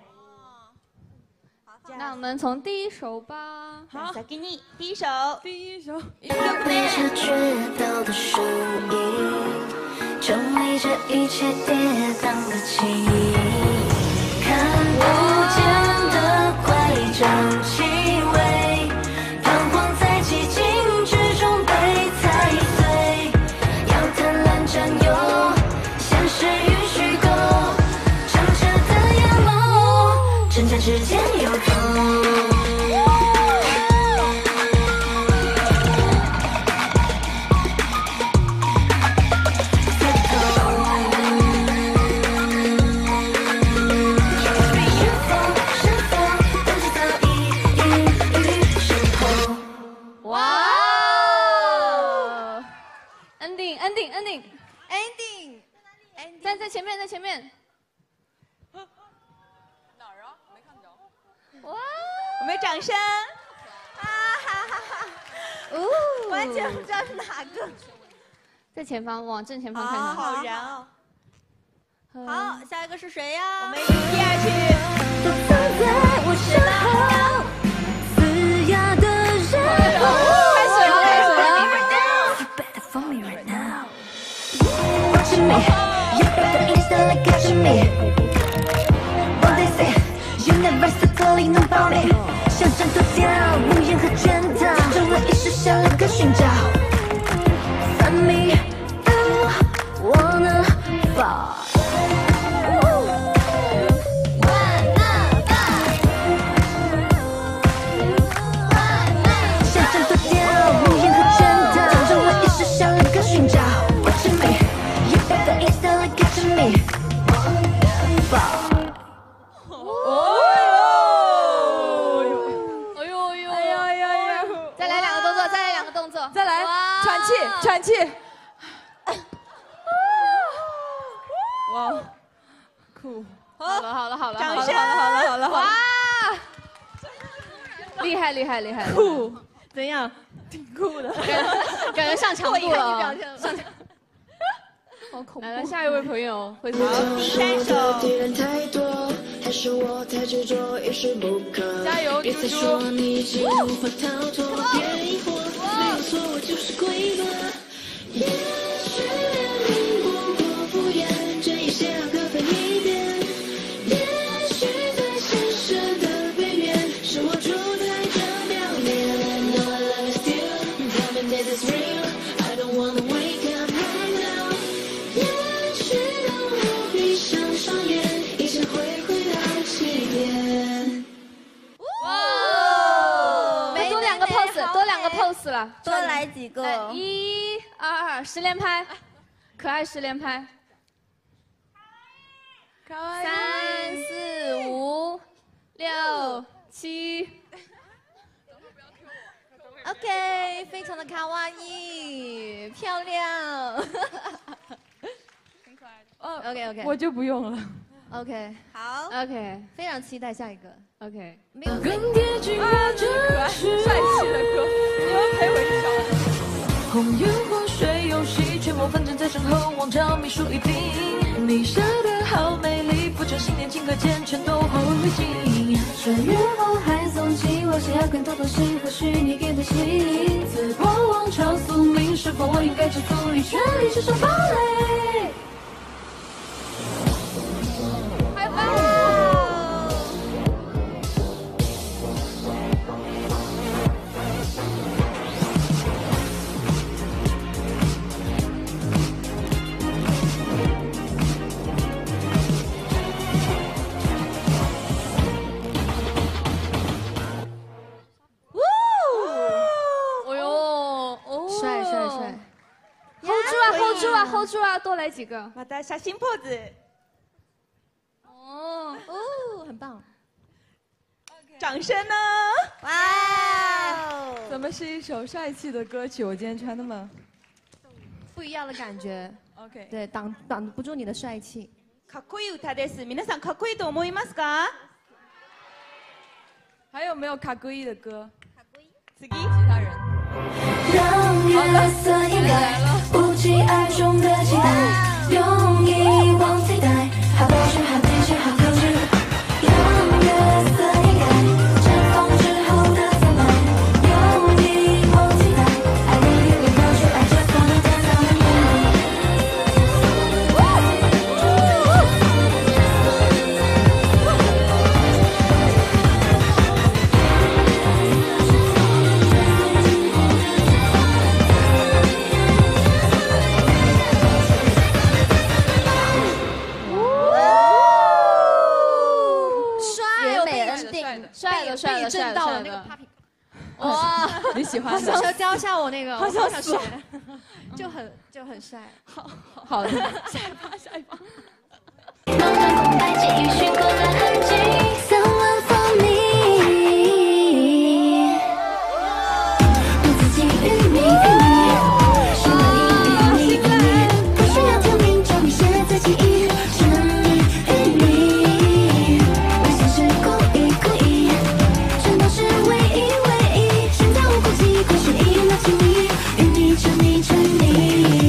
那我们从第一首吧。 好，先に第一首。 第一首。 你是知道的输赢，整理这一切跌宕的记忆，看不见的乖张气味，彷徨在寂静之中被踩碎，要贪婪占有现实与虚构，长着的眼眸，挣扎之间游走。 在在前面，在前面。 哪儿啊？没看着。 哇！我们掌声。啊哈哈哈！哦，完全不知道是哪个。 在前方，往正前方看看。 啊，好燃哦！ 好，下一个是谁呀？ 我们第二曲。 都藏在我身后，嘶哑的人口。 开始了，开始了。 You better for me right now. Watching me. You better insta like catching me. What they say, universally 能爆裂，像战斗掉无言和圈套，中了一时下了个寻找。Find me, you wanna fall. 喘气！哇，酷！ 好了好了好了， 掌声！ 好了好了好了！ 哇，厉害厉害厉害！ 酷！ 怎样？ 挺酷的， 感觉上强度了。上强。 好恐怖！来了，下一位朋友会唱第三首。 加油，猪猪！ 也许你不过敷衍，这一切各分一点。也许在现实的背面，是我主宰的表面。No, I love you still, tell me that it's real. I don't wanna wake up right now. 也许当我闭上双眼，一切会回到起点。 哇！多两个 pose， 多两个 pose 了， 多来几个。 一。二十连拍，可爱十连拍，三四五六七 ，OK， 非常的卡哇伊。 美，漂亮。 挺可爱的。 哦 OK OK， 我就不用了。 OK， 好 ，OK， 非常期待下一个。 OK， 没有更贴近我真实帅气的歌，你们陪我一首。 红颜祸水游戏，却莫纷争在身后，王朝秘书一品。你笑得好美丽，不真心连情可见，全都化为灰烬。 这月光还送起，我想要更多东西，或许你给的心。自破王朝宿命，是否我应该知足，以权力制胜堡垒？ 嗨吧！ 帅帅帅 ！hold 住啊 ，hold 住啊 ，hold 住啊，多来几个。 また写真ポーズ。 哦哦，很棒。 掌声呢？ 哇哦！ 怎么是一首帅气的歌曲？我今天穿那么不一样的感觉。 OK， 对，挡挡不住你的帅气。 かっこいい歌です。皆さんかっこいいと思いますか？ 还有没有卡歌一的歌？ 卡歌一， 其他人。 让月色掩盖无际爱中的期待，用遗忘替代，好保持，好继续，好克制。让月色掩盖绽放之后的苍白，用遗忘替代，爱的力量保持，爱着所有的苍白。 帅的帅的帅的帅的。 哇， 你喜欢的？ 小时候教一下我那个， 好我想想死学，就很就很帅。 好好的，下一趴下一趴。 慢慢空白，记忆寻过的痕迹，Someone for me。我自己与你与你，是哪一与你与你，不需要挑明，就你写在记忆，是你与你，我像是故意故意，全都是唯一唯一，心跳无顾忌，故事一那情谊，与你沉溺沉溺。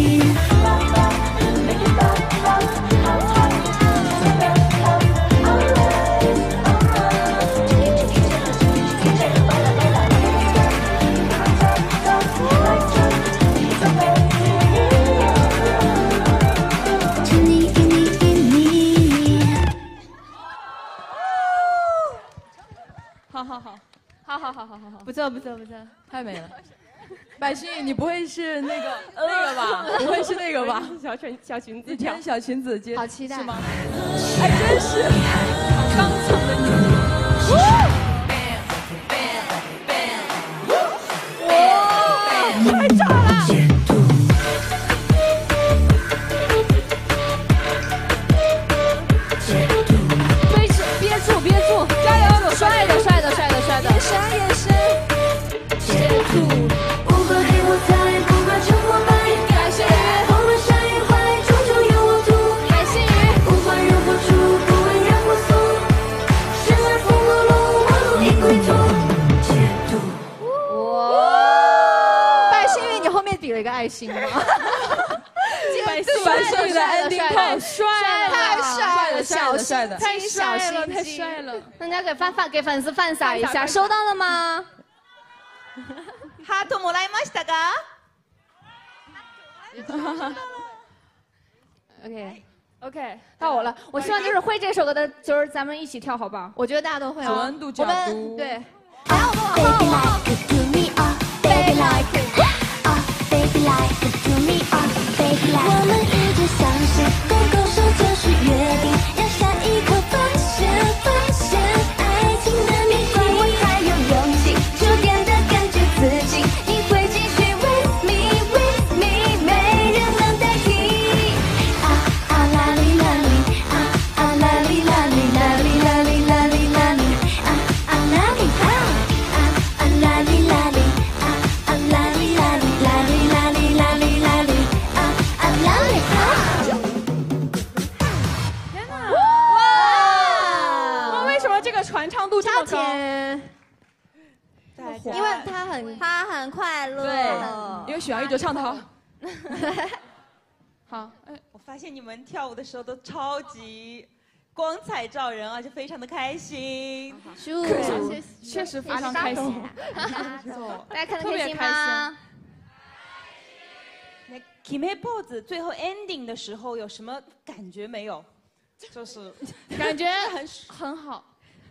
好好好， 好好好好好好， 不错不错不错， 太美了。百欣，你不会是那个那个吧？不会是那个吧？ 小裙小裙子一天小裙子接， 好期待是吗？还真是刚强的女人。哇，太炸了！ 憋住憋住，加油！帅的帅的帅的帅的， 眼神眼神，截图。不管黑或彩，不管成或败， 感谢鱼， 不管善与坏，终究有我图。 感谢鱼， 不管人或猪，不问人或俗，生而风落落，万物一归途。截图。 哇！拜幸运，你后面比了一个爱心吗？ 百幸运的 ending 太帅了， 太帅了， 帅的帅的， 太帅了，太帅了！大家给饭饭给粉丝饭撒一下，收到了吗？ ハートもらいましたか ？OK OK， 到我了。我希望就是会这首歌的，就是咱们一起跳，好不好？ 我觉得大家都会啊。温度角度。 对。 来，我们往后往后。Baby like baby like baby like to me baby like。我们一直相信，勾勾手就是约定，要下一刻发现发现爱情的谜底。我才有勇气触电的感觉自己，你会继续 with me with me， 没人能代替。啊啊啦哩啦哩，啊啊啦哩啦哩啦哩啦哩啦哩啦哩，啊啊啦哩啊啊啊啦哩啦哩，啊啊啦哩。 欢， 因为他很他很快乐。 对，因为许阳一直唱他。 好，哎，我发现你们跳舞的时候都超级光彩照人，而且非常的开心。 确确实非常开心， 大家看得开心吗？ 那 Kime pose 最后 ending 的时候有什么感觉没有？就是感觉很很好。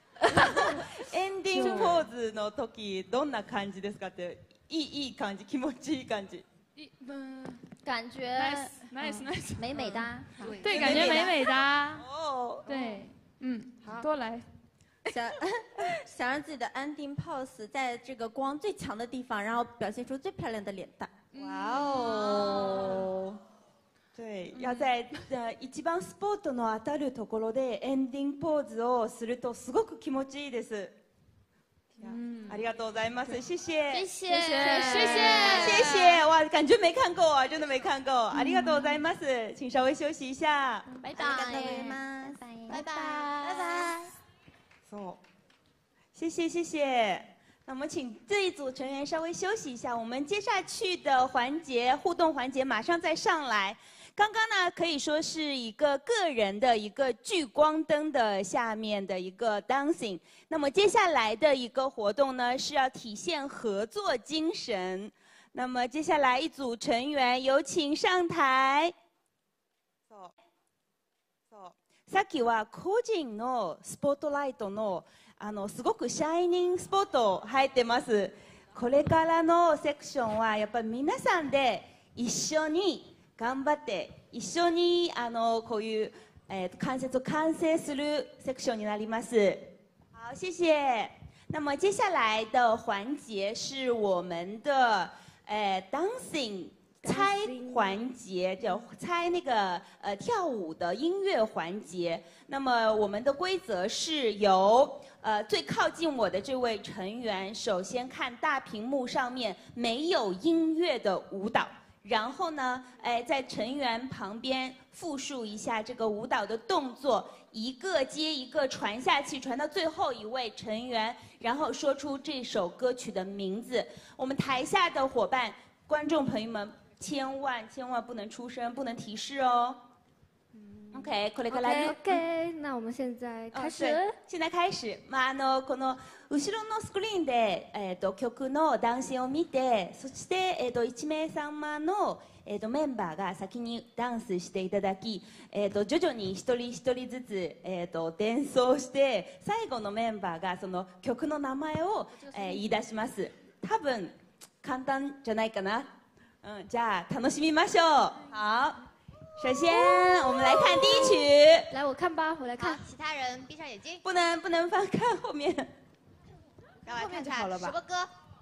ending pose の時どんな感じですかって、いいいい感じ、気持ちいい感じ。 嗯， 感觉 nice nice nice， 美美哒。 对，感觉美美哒。 哦， 对，嗯，多来。 想想让自己的 ending pose 在这个光最强的地方，然后表现出最漂亮的脸蛋。 哇哦！对，要在呃一番スポットの当たるところでエンディングポーズをするとすごく気持ちいいです。嗯，ありがとうございます，谢谢， 谢谢， 谢谢， 谢谢，哇，感觉没看够啊，真的没看够，ありがとうございます，请稍微休息一下， 拜拜，拜拜，拜拜。 そう，谢谢谢谢。那我们请这一组成员稍微休息一下，我们接下去的环节互动环节马上再上来。刚刚呢可以说是一个个人的一个聚光灯的下面的一个 dancing， 那么接下来的一个活动呢是要体现合作精神。那么接下来一组成员有请上台。そうそうさっきは個人のスポットライトのあのすごくシャイニングスポット入ってます。これからのセクションはやっぱり皆さんで一緒に頑張って一緒にあのこういう、えー、関節を完成するセクションになります。好，谢谢。那么接下来的环节是我们的呃 dancing 猜环节，叫猜那个呃跳舞的音乐环节。那么我们的规则是由呃最靠近我的这位成员，首先看大屏幕上面没有音乐的舞蹈。然后呢，哎，在成员旁边复述一下这个舞蹈的动作，一个接一个传下去，传到最后一位成员，然后说出这首歌曲的名字。我们台下的伙伴、观众朋友们，千万千万不能出声，不能提示哦。OK，これからね。 OK， 那我们现在开始。 哦、现在开始。まああのこの後ろのスクリーンで、えー、と曲のダンスを見て、そして、えー、といち名様の、えー、とメンバーが先にダンスしていただき、えー、と徐々に一人一人ずつ、えー、と伝奏して、最後のメンバーがその曲の名前を、えー、言い出します。多分簡単じゃないかな。嗯，じゃあ楽しみましょう。好。首先，我们来看第一曲。 来，我看吧，我来看。 其他人闭上眼睛。 不能不能翻看后面。 让我来看看什么歌。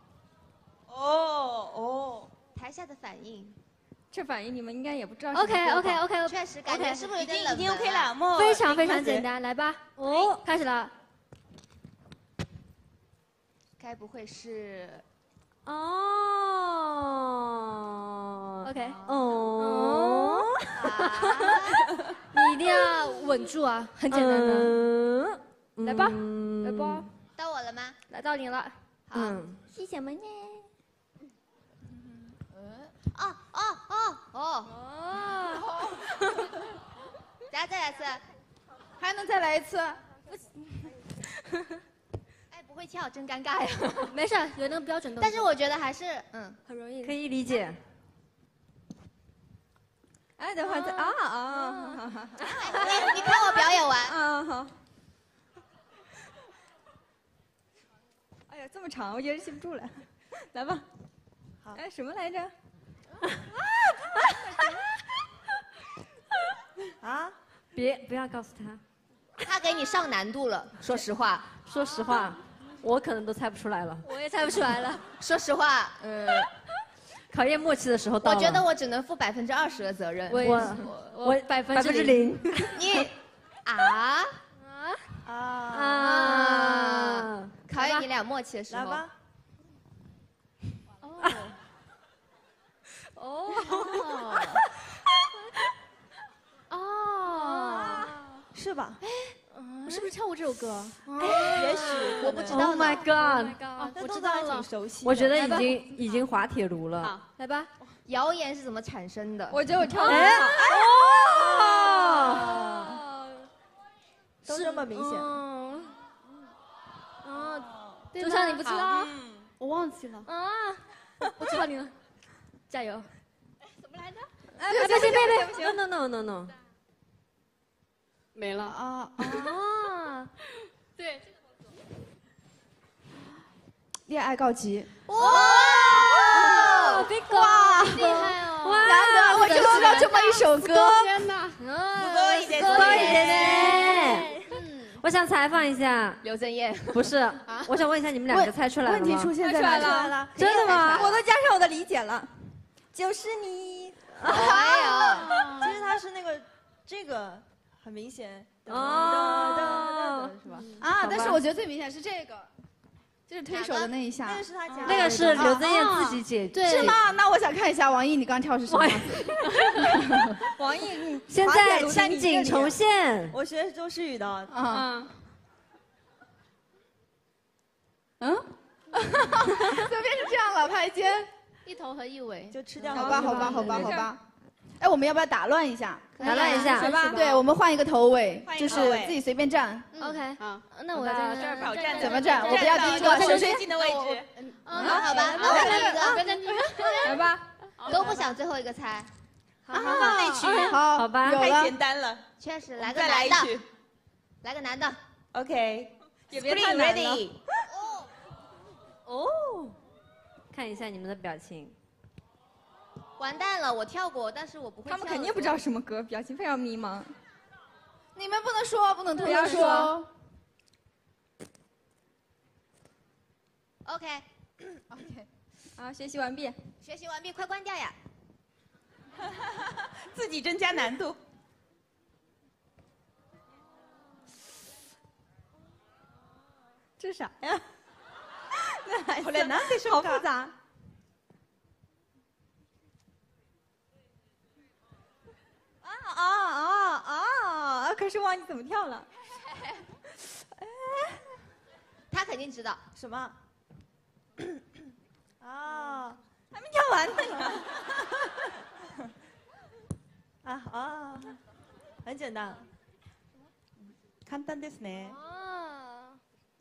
哦哦。 台下的反应。 这反应你们应该也不知道。 OK OK OK， 确实感觉是不是有点冷门？ 已经 OK 了， 非常非常简单，来吧。哦，开始了。 该不会是？ 哦。OK。 哦。 你一定要稳住啊，很简单的。来吧，来吧。 到我了吗？ 来到你了。 好，是什么呢？哦哦哦哦哦！大家再来一次， 还能再来一次？ 哎，不会跳，真尴尬呀。 没事，有那个标准动作。 但是我觉得还是嗯很容易， 可以理解。 哎，等会儿再啊啊！ 你你看我表演完。 啊好。哎呀，这么长，我有点记不住了。来吧。好。哎，什么来着？ 啊！别不要告诉他。 他给你上难度了，说实话。 说实话，我可能都猜不出来了。 我也猜不出来了。 说实话，嗯。 考验默契的时候到了。 我觉得我只能负百分之二十的责任。 我我百分之零。 你啊啊啊！考验你俩默契的时候。 来吧。 哦。哦。哦。 是吧？ 哎，是不是唱过这首歌？ 哎，也许我不知道。 Oh my god！ 哦， 啊，我知道了， 挺熟悉的。 我觉得已经已经滑铁卢了。 好，来吧。谣言是怎么产生的？ 我觉得我跳的哎很好。 哦， 都这么明显。 嗯，啊， 周湘你不知道？ 我忘记了啊，我知道你了，加油！ 怎么来着？ 哎，不行别别别 ，no no no no， 没了啊啊！ 对， 恋爱告急。 哇， 别哇， 厉害哦！ 哇，难得我就知道这么一首歌。 天哪， 多一点，多一点点。我想采访一下刘振燕， 不是，我想问一下你们两个猜出来了吗？ 问题出现在哪里了？ 真的吗？ 我都加上我的理解了，就是你。 哎呀， 其实他是那个这个很明显。 哦， 是吧？ 啊，但是我觉得最明显是这个。就是推手的那一下， 那个是他加的， 那个是刘增燕自己解， 是吗？那我想看一下王毅，你刚跳是什么样子？ 王毅，你现在情景重现。 我学周诗雨的啊， 嗯，这边是这样了，拍肩， 一头和一尾就吃掉。 好吧，好吧，好吧，好吧。哎，我们要不要打乱一下？ 打乱一下， 是吧？对，我们换一个头尾，就是自己随便站。 OK， 好， 那我在这儿挑战怎么站？我不要第一个， 谁谁进的位置？ 嗯， 好吧，那我来一个， 来吧， 都不想最后一个猜。 好，放内曲， 好， 好吧， 太简单了。 确实，来个再来男的， 一曲， 来个男的。 OK， 也别太难了。 ready。 哦，看一下你们的表情。 完蛋了，我跳过，但是我不会。 他们肯定不知道什么歌，表情非常迷茫。 你们不能说，不能偷不要说。 OK，OK， 好，学习完毕。 学习完毕，快关掉呀！ 自己增加难度。这啥呀？ 好难，好复杂。 啊啊啊！可是忘记怎么跳了。 他肯定知道什么？啊，还没跳完呢你。啊啊，很简单。簡単ですね。 哦，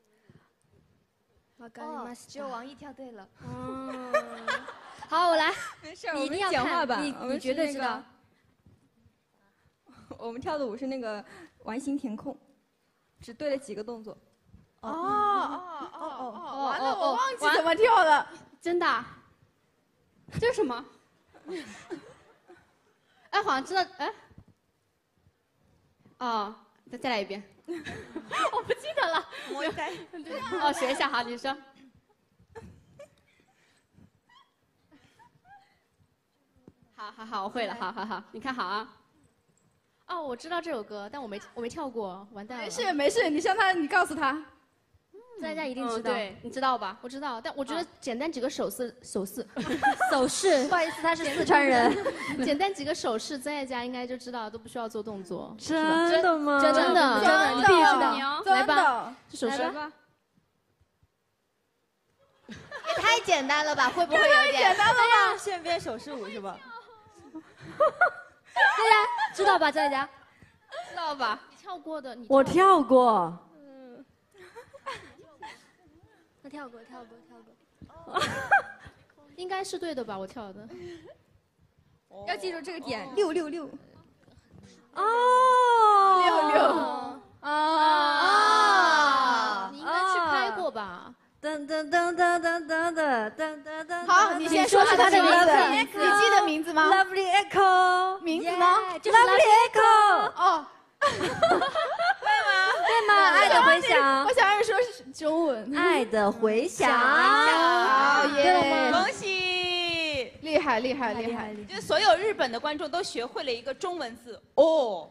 わかりました。 只有王毅跳对了。 嗯，好，我来。 没事， 你一定要讲话吧。 你我们你绝对知道。 我们跳的舞是那个完形填空，只对了几个动作。 哦哦哦哦哦！完了，我忘记完怎么跳了。 真的啊？这是什么？哎，好像知道。哎。哦，再再来一遍。我不记得了。 摸一下。 哦，学一下好，你说。好好好，我会了，好好好，你看好啊。 哦，我知道这首歌，但我没我没跳过，完蛋了。 没事没事，你向他，你告诉他。 大家一定知道，对，你知道吧？我知道，但我觉得简单几个手势，手势， 手势。不好意思，他是四川人。 简单几个手势，曾爱佳应该就知道，都不需要做动作。 真的吗？ 真的，真的，你必须知道。来吧，这手势。也太简单了吧？会不会有点？ 简单了吧？线边手势舞是吧？ 对呀，知道吧，张佳？ 知道吧？你跳过的，你我跳过。 嗯， 他跳过，跳过，跳过。 应该是对的吧？我跳的。 要记住这个点，六六六。 哦， 六六。 啊！你应该去拍过吧？ 噔噔噔噔噔噔噔噔噔。 好，你先说他的名字，你记得名字吗 ？Lovely Echo。 名字呢 ？Lovely Echo。 哦。 对吗？对吗？爱的回响。 我想要说是中文。 爱的回响。 好耶！ 恭喜！ 厉害厉害厉害！ 就是所有日本的观众都学会了一个中文字哦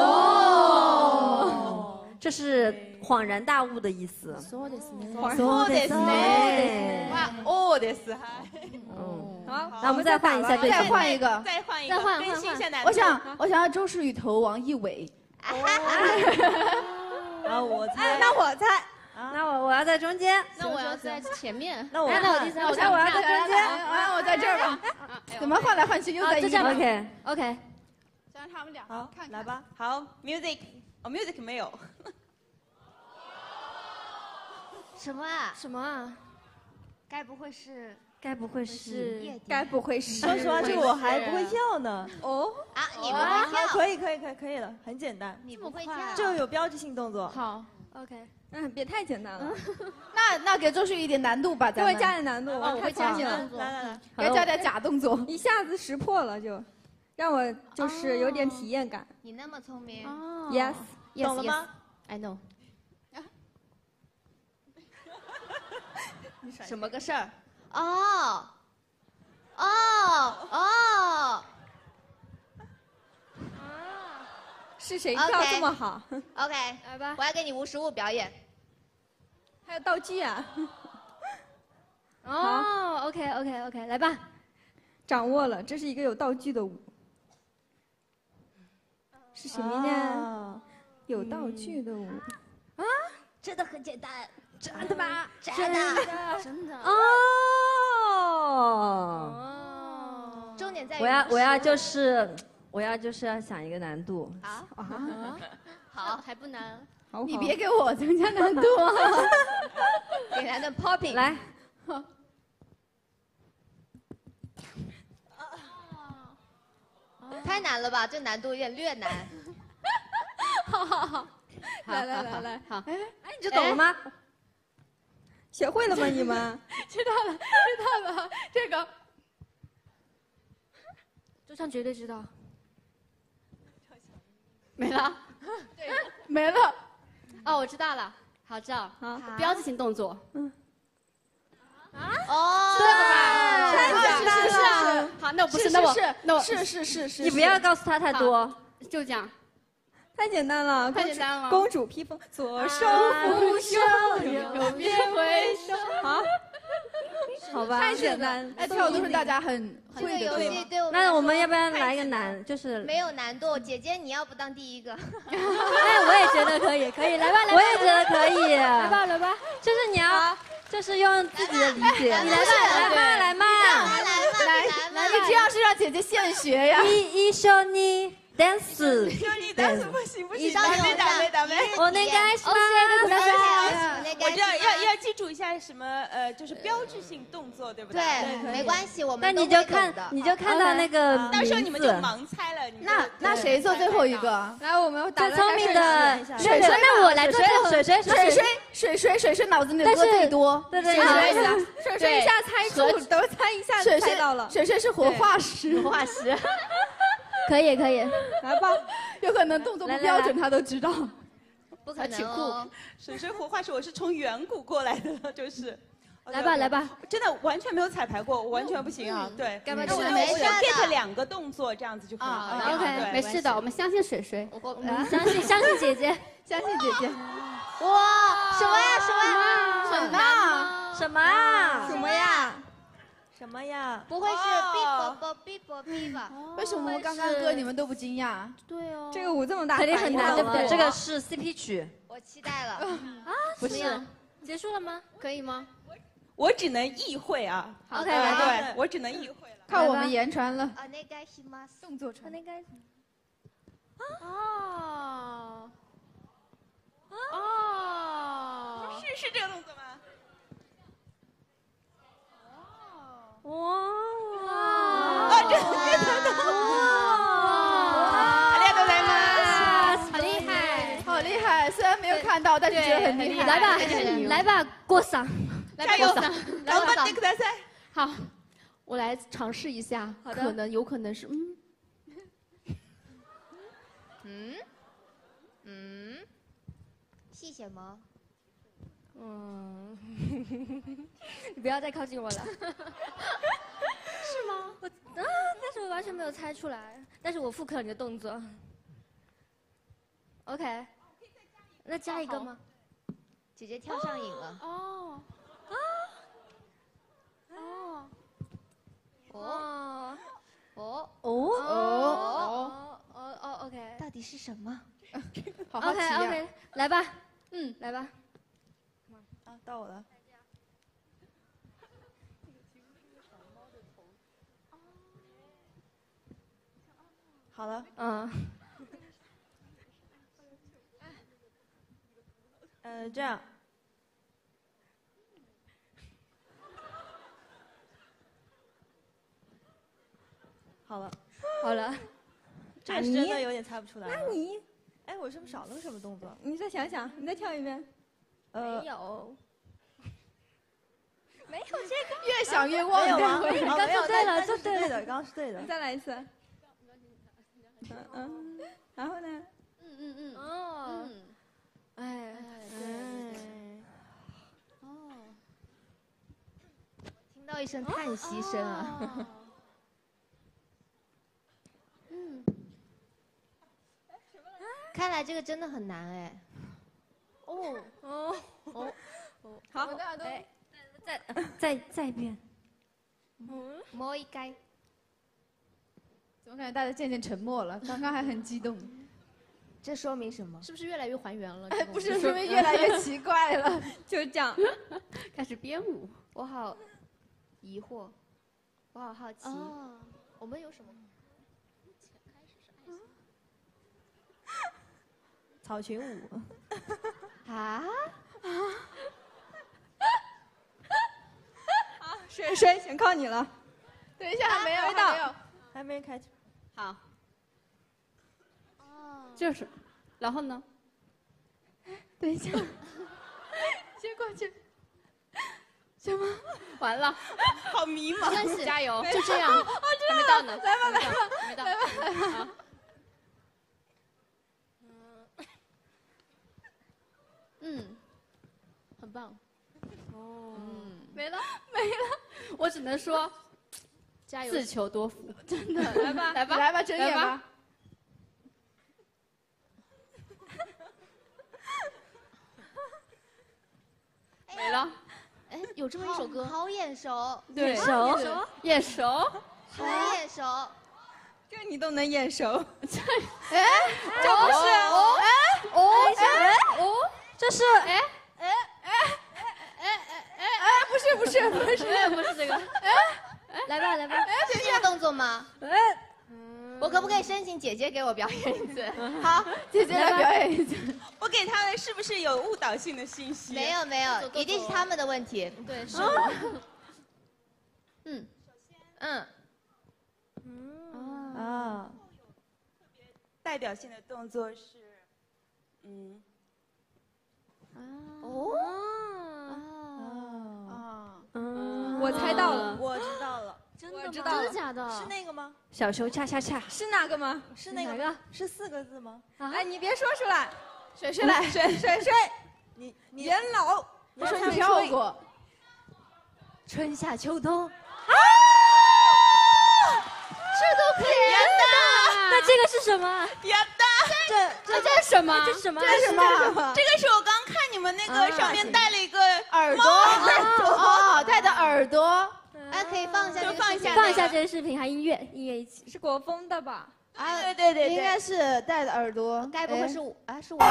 哦。 这是恍然大悟的意思。 そうですね。 そうですね。哇，哦です。 嗯， 好， 那我们再换一下对再换一个， 再换一个， 再换更新一下难度。 我想，我想要周诗雨投王一伟。 啊，我猜， 那我猜。 那我我要在中间。 那我要在前面。 那我哎那我第三， 我我要在中间。 啊，我在这儿吧。怎么换来换去又在一起 ？OK OK。 让他们俩好，来吧。好 ，music， 哦 ，music 没有。 什么啊？ 什么啊？ 该不会是？ 该不会是？ 该不会是？ 说实话，这个我还不会跳呢。 哦啊，你不会跳？ 可以，可以，可以，可以了，很简单。 你不会跳？ 这个有标志性动作。 好 ，OK。嗯，别太简单了。 那那给周旭一点难度吧，咱们给我加点难度， 我太强了。 来来来， 给加点假动作， 一下子识破了就，让我就是有点体验感。 你那么聪明。 Yes， 懂了吗 ？I know。什么个事儿？ 哦，哦哦， 是谁跳这么好 ？OK， 来吧， 我要给你无实物表演。 还有道具啊！ 哦 ，OK OK OK， 来吧， 掌握了，这是一个有道具的舞。是什么呢？有道具的舞啊，真的很简单。 真的吗？ 真的， 真的。 哦。 重点在于我要我要就是我要就是要想一个难度。 好啊，好还不难。 你别给我增加难度啊！ 给难的 popping 来。 太难了吧？这难度有点略难。 好好好， 来来来来， 好。 哎哎，你就懂了吗？ 学会了吗？你们知道了，知道了。这个，周畅绝对知道。没了，对， 没了。 哦，我知道了，好，知道。 好， 标志性动作。 嗯。 啊？ 哦， 这个吧？ 太简单了。 好，那我不是，那我那我是是是是。 你不要告诉他太多。 就这样。 太简单了， 太简单了。 公主披风，左手扶手，右边回首。好， 好吧， 太简单。 哎，跳都是大家很这个游戏对我们那我们要不要来一个难？就是没有难度，姐姐你要不当第一个？ 哎，我也觉得可以，可以，来吧，来吧。我也觉得可以。 来吧，来吧。 就是你要，就是用自己的理解。 你来吧， 来吧，来嘛， 来来来， 你这样是让姐姐现学呀？ 一一緒に。dance， dance 不行不行， 打没打没打没。 我那个爱是吗？ 我知道要要记住一下什么呃，就是标志性动作，对不对？ 对，没关系，我们那你就看你就看到那个名字， 到时候你们就盲猜了。 那那谁做最后一个？ 来，我们最聪明的水水， 那我来做水水水水水水水水脑子里的歌最多。 对对对，水水一下猜中，都猜一下猜到了。 水水是活化石， 活化石。 可以可以， 来吧， 有可能动作不标准他都知道， 不可能哦。 水水活化石，我是从远古过来的，就是。 来吧来吧， 真的完全没有彩排过，我完全不行啊！对， 干嘛？ 我没事的 get 两个动作这样子就可以了。 OK， 没事的，我们相信水水， 我们相信相信姐姐， 相信姐姐。 哇，什么呀什么呀？ 什么什么啊？ 什么呀？ 什么呀？ 不会是 B 啵啵 B 啵 B 吧？ 为什么我刚刚歌你们都不惊讶？ 对哦， 这个舞这么大， 肯定很难，对不对？这个是 C P 曲。 我期待了。 啊， 不是， 结束了吗？可以吗？ 我只能意会啊。 OK， 对，我只能意会了。 靠我们言传了。 啊，那该是吗？ 动作传。 那该。哦。哦。 是是这个动作吗？ 哇！ 哦，这真的！ありがとうございます。 好厉害， 好厉害！虽然没有看到，但是觉得很厉害。 来吧，来吧，郭桑， 加油！ 来吧，頑張ってください。 好，我来尝试一下，可能有可能是嗯。 嗯嗯，是什么？ 嗯，你不要再靠近我了。是吗？我啊，但是我完全没有猜出来，但是我复刻了你的动作。OK， 那加一个吗？ 姐姐跳上瘾了。 哦。啊。哦。 哦。哦。 哦。哦。哦哦 OK。 到底是什么？ 好好奇呀。 OK OK， 来吧，嗯，来吧。 到我了。好了， 嗯。 呃，这样。好了， 好了， 这个是真的有点猜不出来了。 那你， 哎，我是不是少了个什么动作？ 你再想想，你再跳一遍。 呃， 没有， 没有这个。 越想越忘。 没有吗？ 你哦没有刚说对了， 但说对了， 但是对的，刚刚是对的。 你再来一次。嗯嗯，然后呢？ 嗯嗯嗯。 哦。 嗯。 哎哎。哦。 听到一声叹息声啊。 嗯。 看来这个真的很难哎。 哦哦哦哦。 好， 哎，再再再一遍。 嗯。 摸一该。 总感觉大家渐渐沉默了，刚刚还很激动。 这说明什么？ 是不是越来越还原了？ 哎，不是，说明越来越奇怪了。 就这样， 开始编舞。 我好疑惑，我好好奇。 哦， 我们有什么？ 草裙舞。 啊？ 好，水水，全靠你了。 等一下，还没有， 还没有， 还没开始。 好。就是，然后呢？ 等一下，先过去。什么？ 完了， 好迷茫。 没关系，加油， 没就这样。 哦还没到呢。 来吧，来吧， 还没到， 来吧，来吧。 嗯，很棒。 哦。 嗯， 没了，没了。 我只能说， 加油， 自求多福。 真的， 来吧， 来吧，来吧，睁眼吧。 没了。哎，有这么一首歌， 好眼熟。 对， 眼熟， 眼熟， 很眼熟。 这你都能眼熟？ 哎，这不是？ 哦， 哎， 哦， 哎， 哦， 这是？ 哎， 哎，哎，哎，哎，哎，哎，不是，不是，不是， 不是这个。 哎，来吧，来吧。是这个动作吗？ 哎。 我可不可以申请姐姐给我表演一次？ 好， 姐姐来表演一次。 我给他们是不是有误导性的信息？ 没有没有，一定是他们的问题。 对，是我。 嗯，嗯， 嗯啊，代表性的动作是，嗯， 哦， 啊， 嗯，我猜到了， 我知道了。 真的吗？ 知道真的假的？ 是那个吗？ 小熊恰恰恰是哪个吗？ 是那个哪个？ 是四个字吗？ 哎，你别说出来。 水水来， 水水水， 你你元老， 你说你跳过。 春夏秋冬。 啊！这都可以演的。那这个是什么？ 演的。 这这这是什么？ 这是什么？ 这是什么？ 这个是我刚看你们那个上面戴了一个耳朵。哦，戴的耳朵。 哎，可以放下， 就放下， 放下这个视频，还音乐，音乐一起。 是国风的吧？ 啊，对对对， 应该是戴的耳朵。 该不会是我？哎，是我。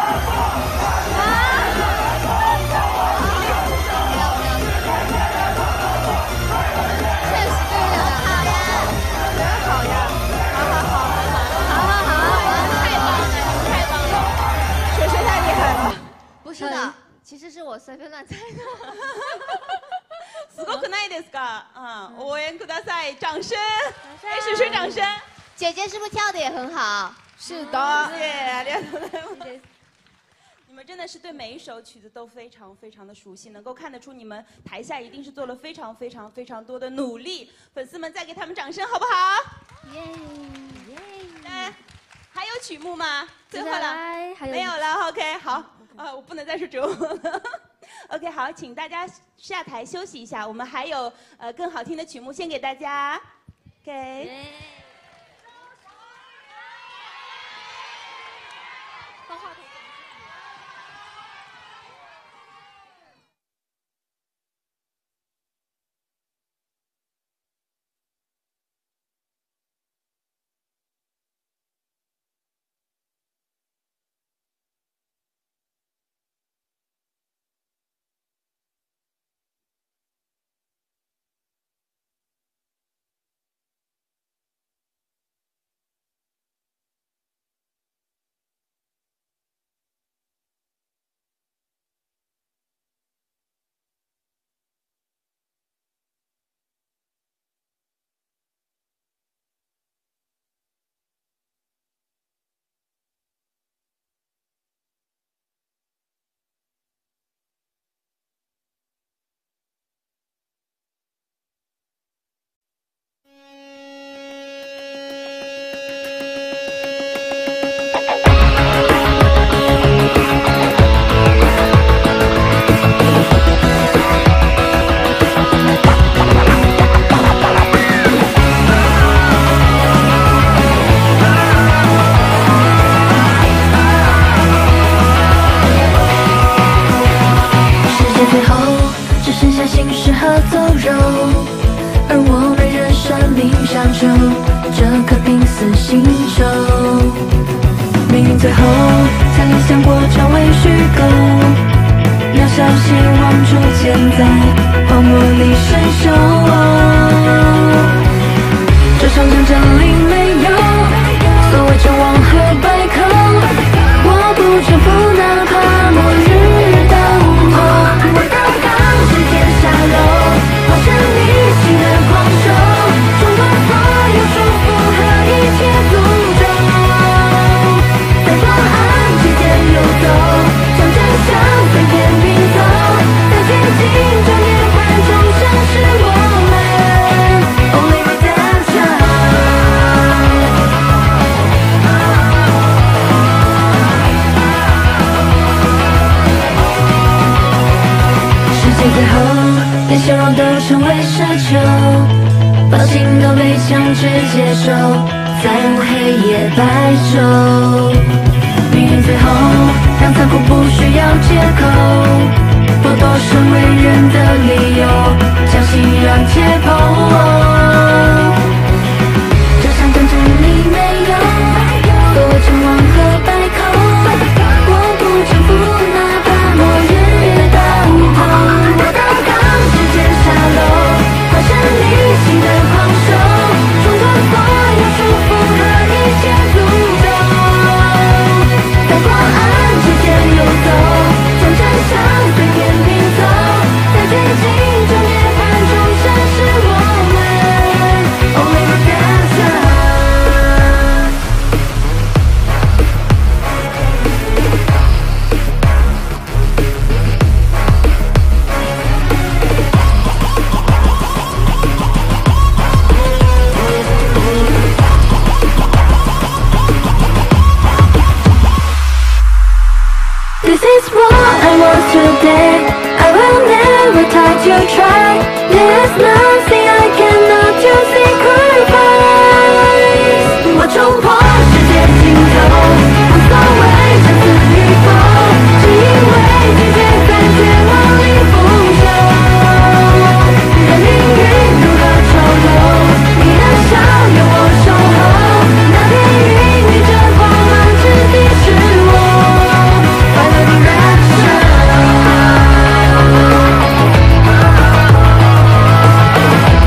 确实这样。好呀，真好呀！好好好，好好好，太棒了，太棒了！水水太厉害了。 不是的，其实是我随便乱猜的。 すごくないですか？嗯，応援ください，掌声！哎，水水掌声！ 姐姐是不是跳的也很好？ 是的， 谢谢，ありがとうございます。你们真的是对每一首曲子都非常非常的熟悉，能够看得出你们台下一定是做了非常非常非常多的努力。粉丝们再给他们掌声好不好？ 耶耶！哎，还有曲目吗？最后了， 还有没有了。OK， 好，啊，我不能再说折磨了。OK， 好，请大家下台休息一下，我们还有呃更好听的曲目献给大家。OK。 放话筒。 此星球。命运最后才理想过成为虚构，渺小希望逐渐在荒漠里生锈。这场战争里没有所谓成王和败寇，我不臣服，哪怕末日当头。我登上世界沙漏，化身逆行的狂兽，冲破所有束缚和一切诅咒，在光暗之间游走，将真相碎片拼凑，在绝境中涅槃重生是我们 Only Redemption。世界最后连笑容都成为奢求，抱歉都被强制接受，再无黑夜白昼。命运最后让残酷不需要借口，剥夺身为人的理由，将信仰解剖。这场战争里没有所谓成王和败寇，我不臣服，哪怕末日当头。我登上世界沙漏，化身逆行的狂兽，冲破所有束缚和一切诅咒，在光暗之间游走，将真相碎片拼凑，在绝境中涅槃重生是我们 Only Redemption。This is what I want today. I will never try to try. There's nothing I cannot do sacrifice. 我冲破世界尽头，无所谓生死与否，只因为拒绝在绝望里腐朽。任命运如何丑陋，你的笑由我守候。那片孕育着光芒之地是我。Final direction。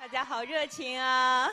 大家好热情啊！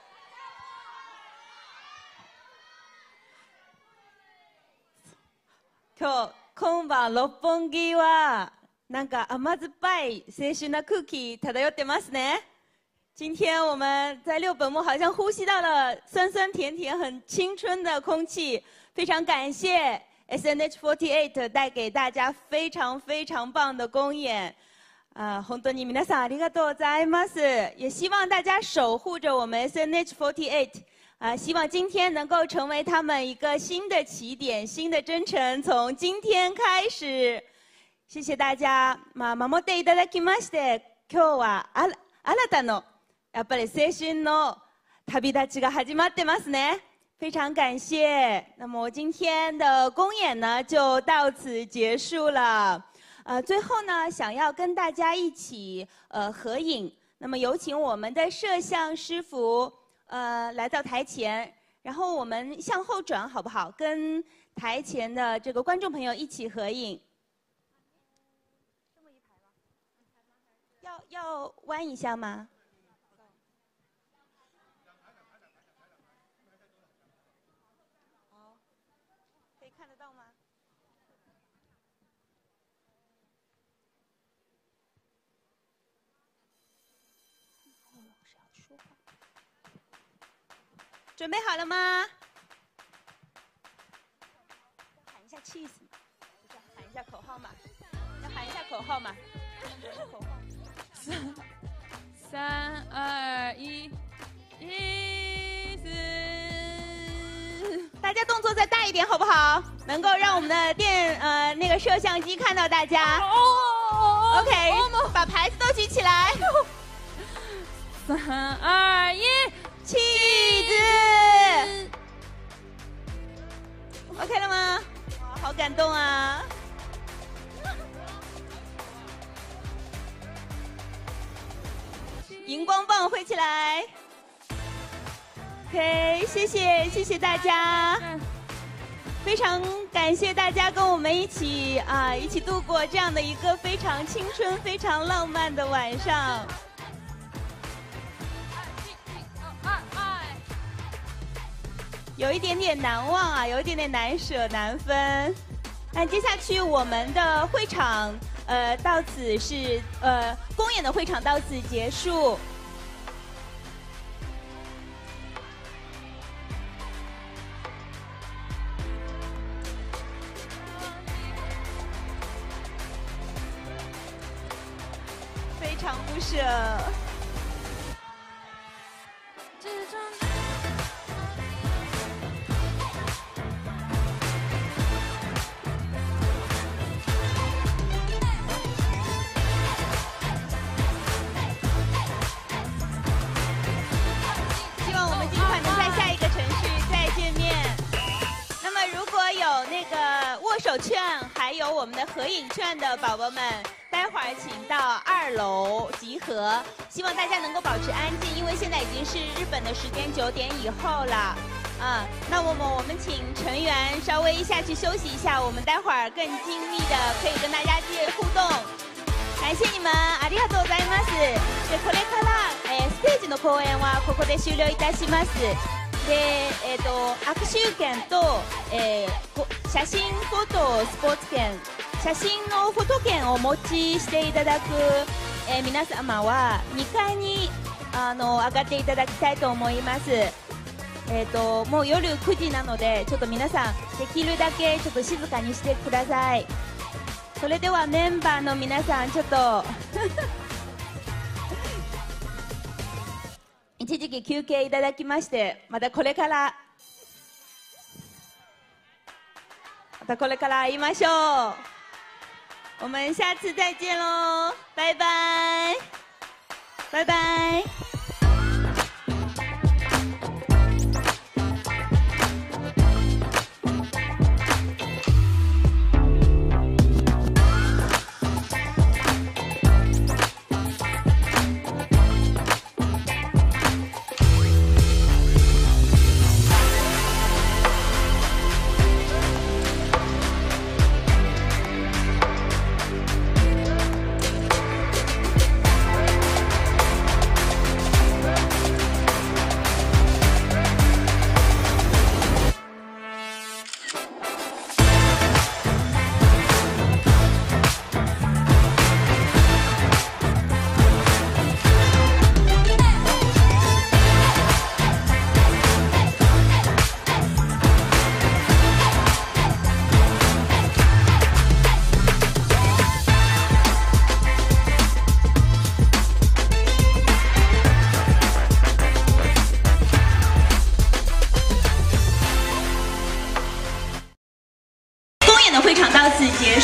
今日今晩六本木はなんか甘酸っぱい青春な空気漂ってますね。今天我们在六本木好像呼吸到了酸酸甜甜、很青春的空气，非常感谢 S N H 四十八带给大家非常非常棒的公演。啊，本当に皆さんありがとうございます。也希望大家守护着我们 S N H 四十八。啊，希望今天能够成为他们一个新的起点、新的征程，从今天开始。谢谢大家。まあ守っていただきまして、今日はあら新たのやっぱり青春の旅立ちが始まってますね。非常感谢。那么今天的公演呢，就到此结束了。呃，最后呢，想要跟大家一起呃合影。那么有请我们的摄像师傅呃来到台前，然后我们向后转好不好？跟台前的这个观众朋友一起合影。要要弯一下吗？好，可以看得到吗？准备好了吗？喊一下 cheese 嘛，不是喊一下口号嘛？要喊一下口号嘛？口号。 三三二一，一四。 大家动作再大一点好不好？能够让我们的电呃那个摄像机看到大家。哦 OK， 把牌子都举起来。 三二一， 气质。OK 了吗？哇，好感动啊！荧光棒挥起来。OK， 谢谢谢谢大家，非常感谢大家跟我们一起啊一起度过这样的一个非常青春、非常浪漫的晚上。有一点点难忘啊，有一点点难舍难分。那接下去我们的会场，呃，到此是呃公演的会场到此结束。非常不舍。希望我们尽快能在下一个城市再见面。那么，如果有那个握手券，还有我们的合影券的宝宝们，待会儿请到二楼集合。希望大家能够保持安静，因为现在已经是日本的时间九点以后了。啊，那么我们请成员稍微下去休息一下，我们待会儿更精密的可以跟大家接互动。感谢你们，ありがとうございます。で、これから、えー、ステージの公演はここで終了いたします。で、えっと握手券と、えー、写真フォトスポーツ券、写真のフォト券をお持ちしていただく、えー、皆様はにかいにあの上がっていただきたいと思います。えっともう夜くじなので、ちょっと皆さんできるだけちょっと静かにしてください。それではメンバーの皆さん、ちょっと一時期休憩いただきまして、またこれからまたこれから会いましょう。我们下次再见喽，拜拜，拜拜。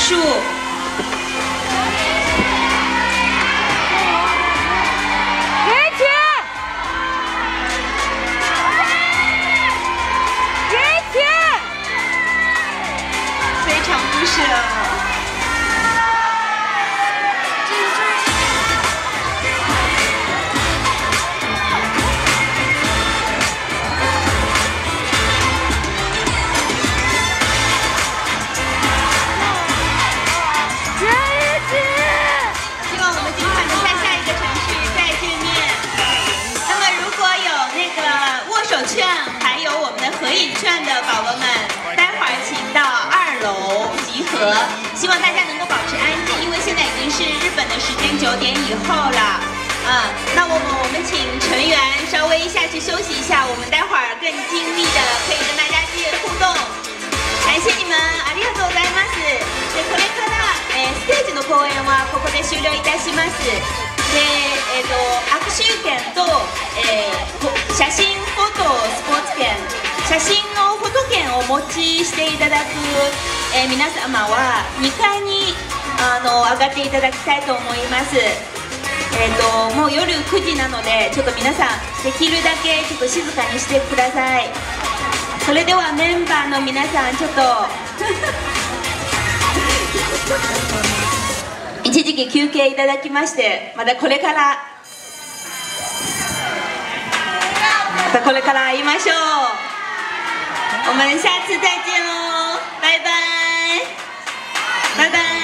束。 给钱！给钱！ 非常不舍。希望我们尽快能在下一个城市再见面。那么，如果有那个握手券，还有我们的合影券的宝宝们，待会儿请到二楼集合。希望大家能够保持安静，因为现在已经是日本的时间九点以后了。嗯，那我们我们请成员稍微下去休息一下，我们待会儿更精密的可以跟大家继续互动。感谢你们，ありがとうございます。でこれから、えー、ステージの公演はここで終了いたします。で、えー、と握手券と、えー、写真フォトスポーツ券、写真のフォト券をお持ちしていただく、えー、皆様はにかいにあの上がっていただきたいと思います。えー、ともう夜くじなので、ちょっと皆さんできるだけちょっと静かにしてください。それではメンバーの皆さん、ちょっと一時期休憩いただきまして、またこれからまたこれから会いましょう。我们下次再见喽，拜拜，拜拜。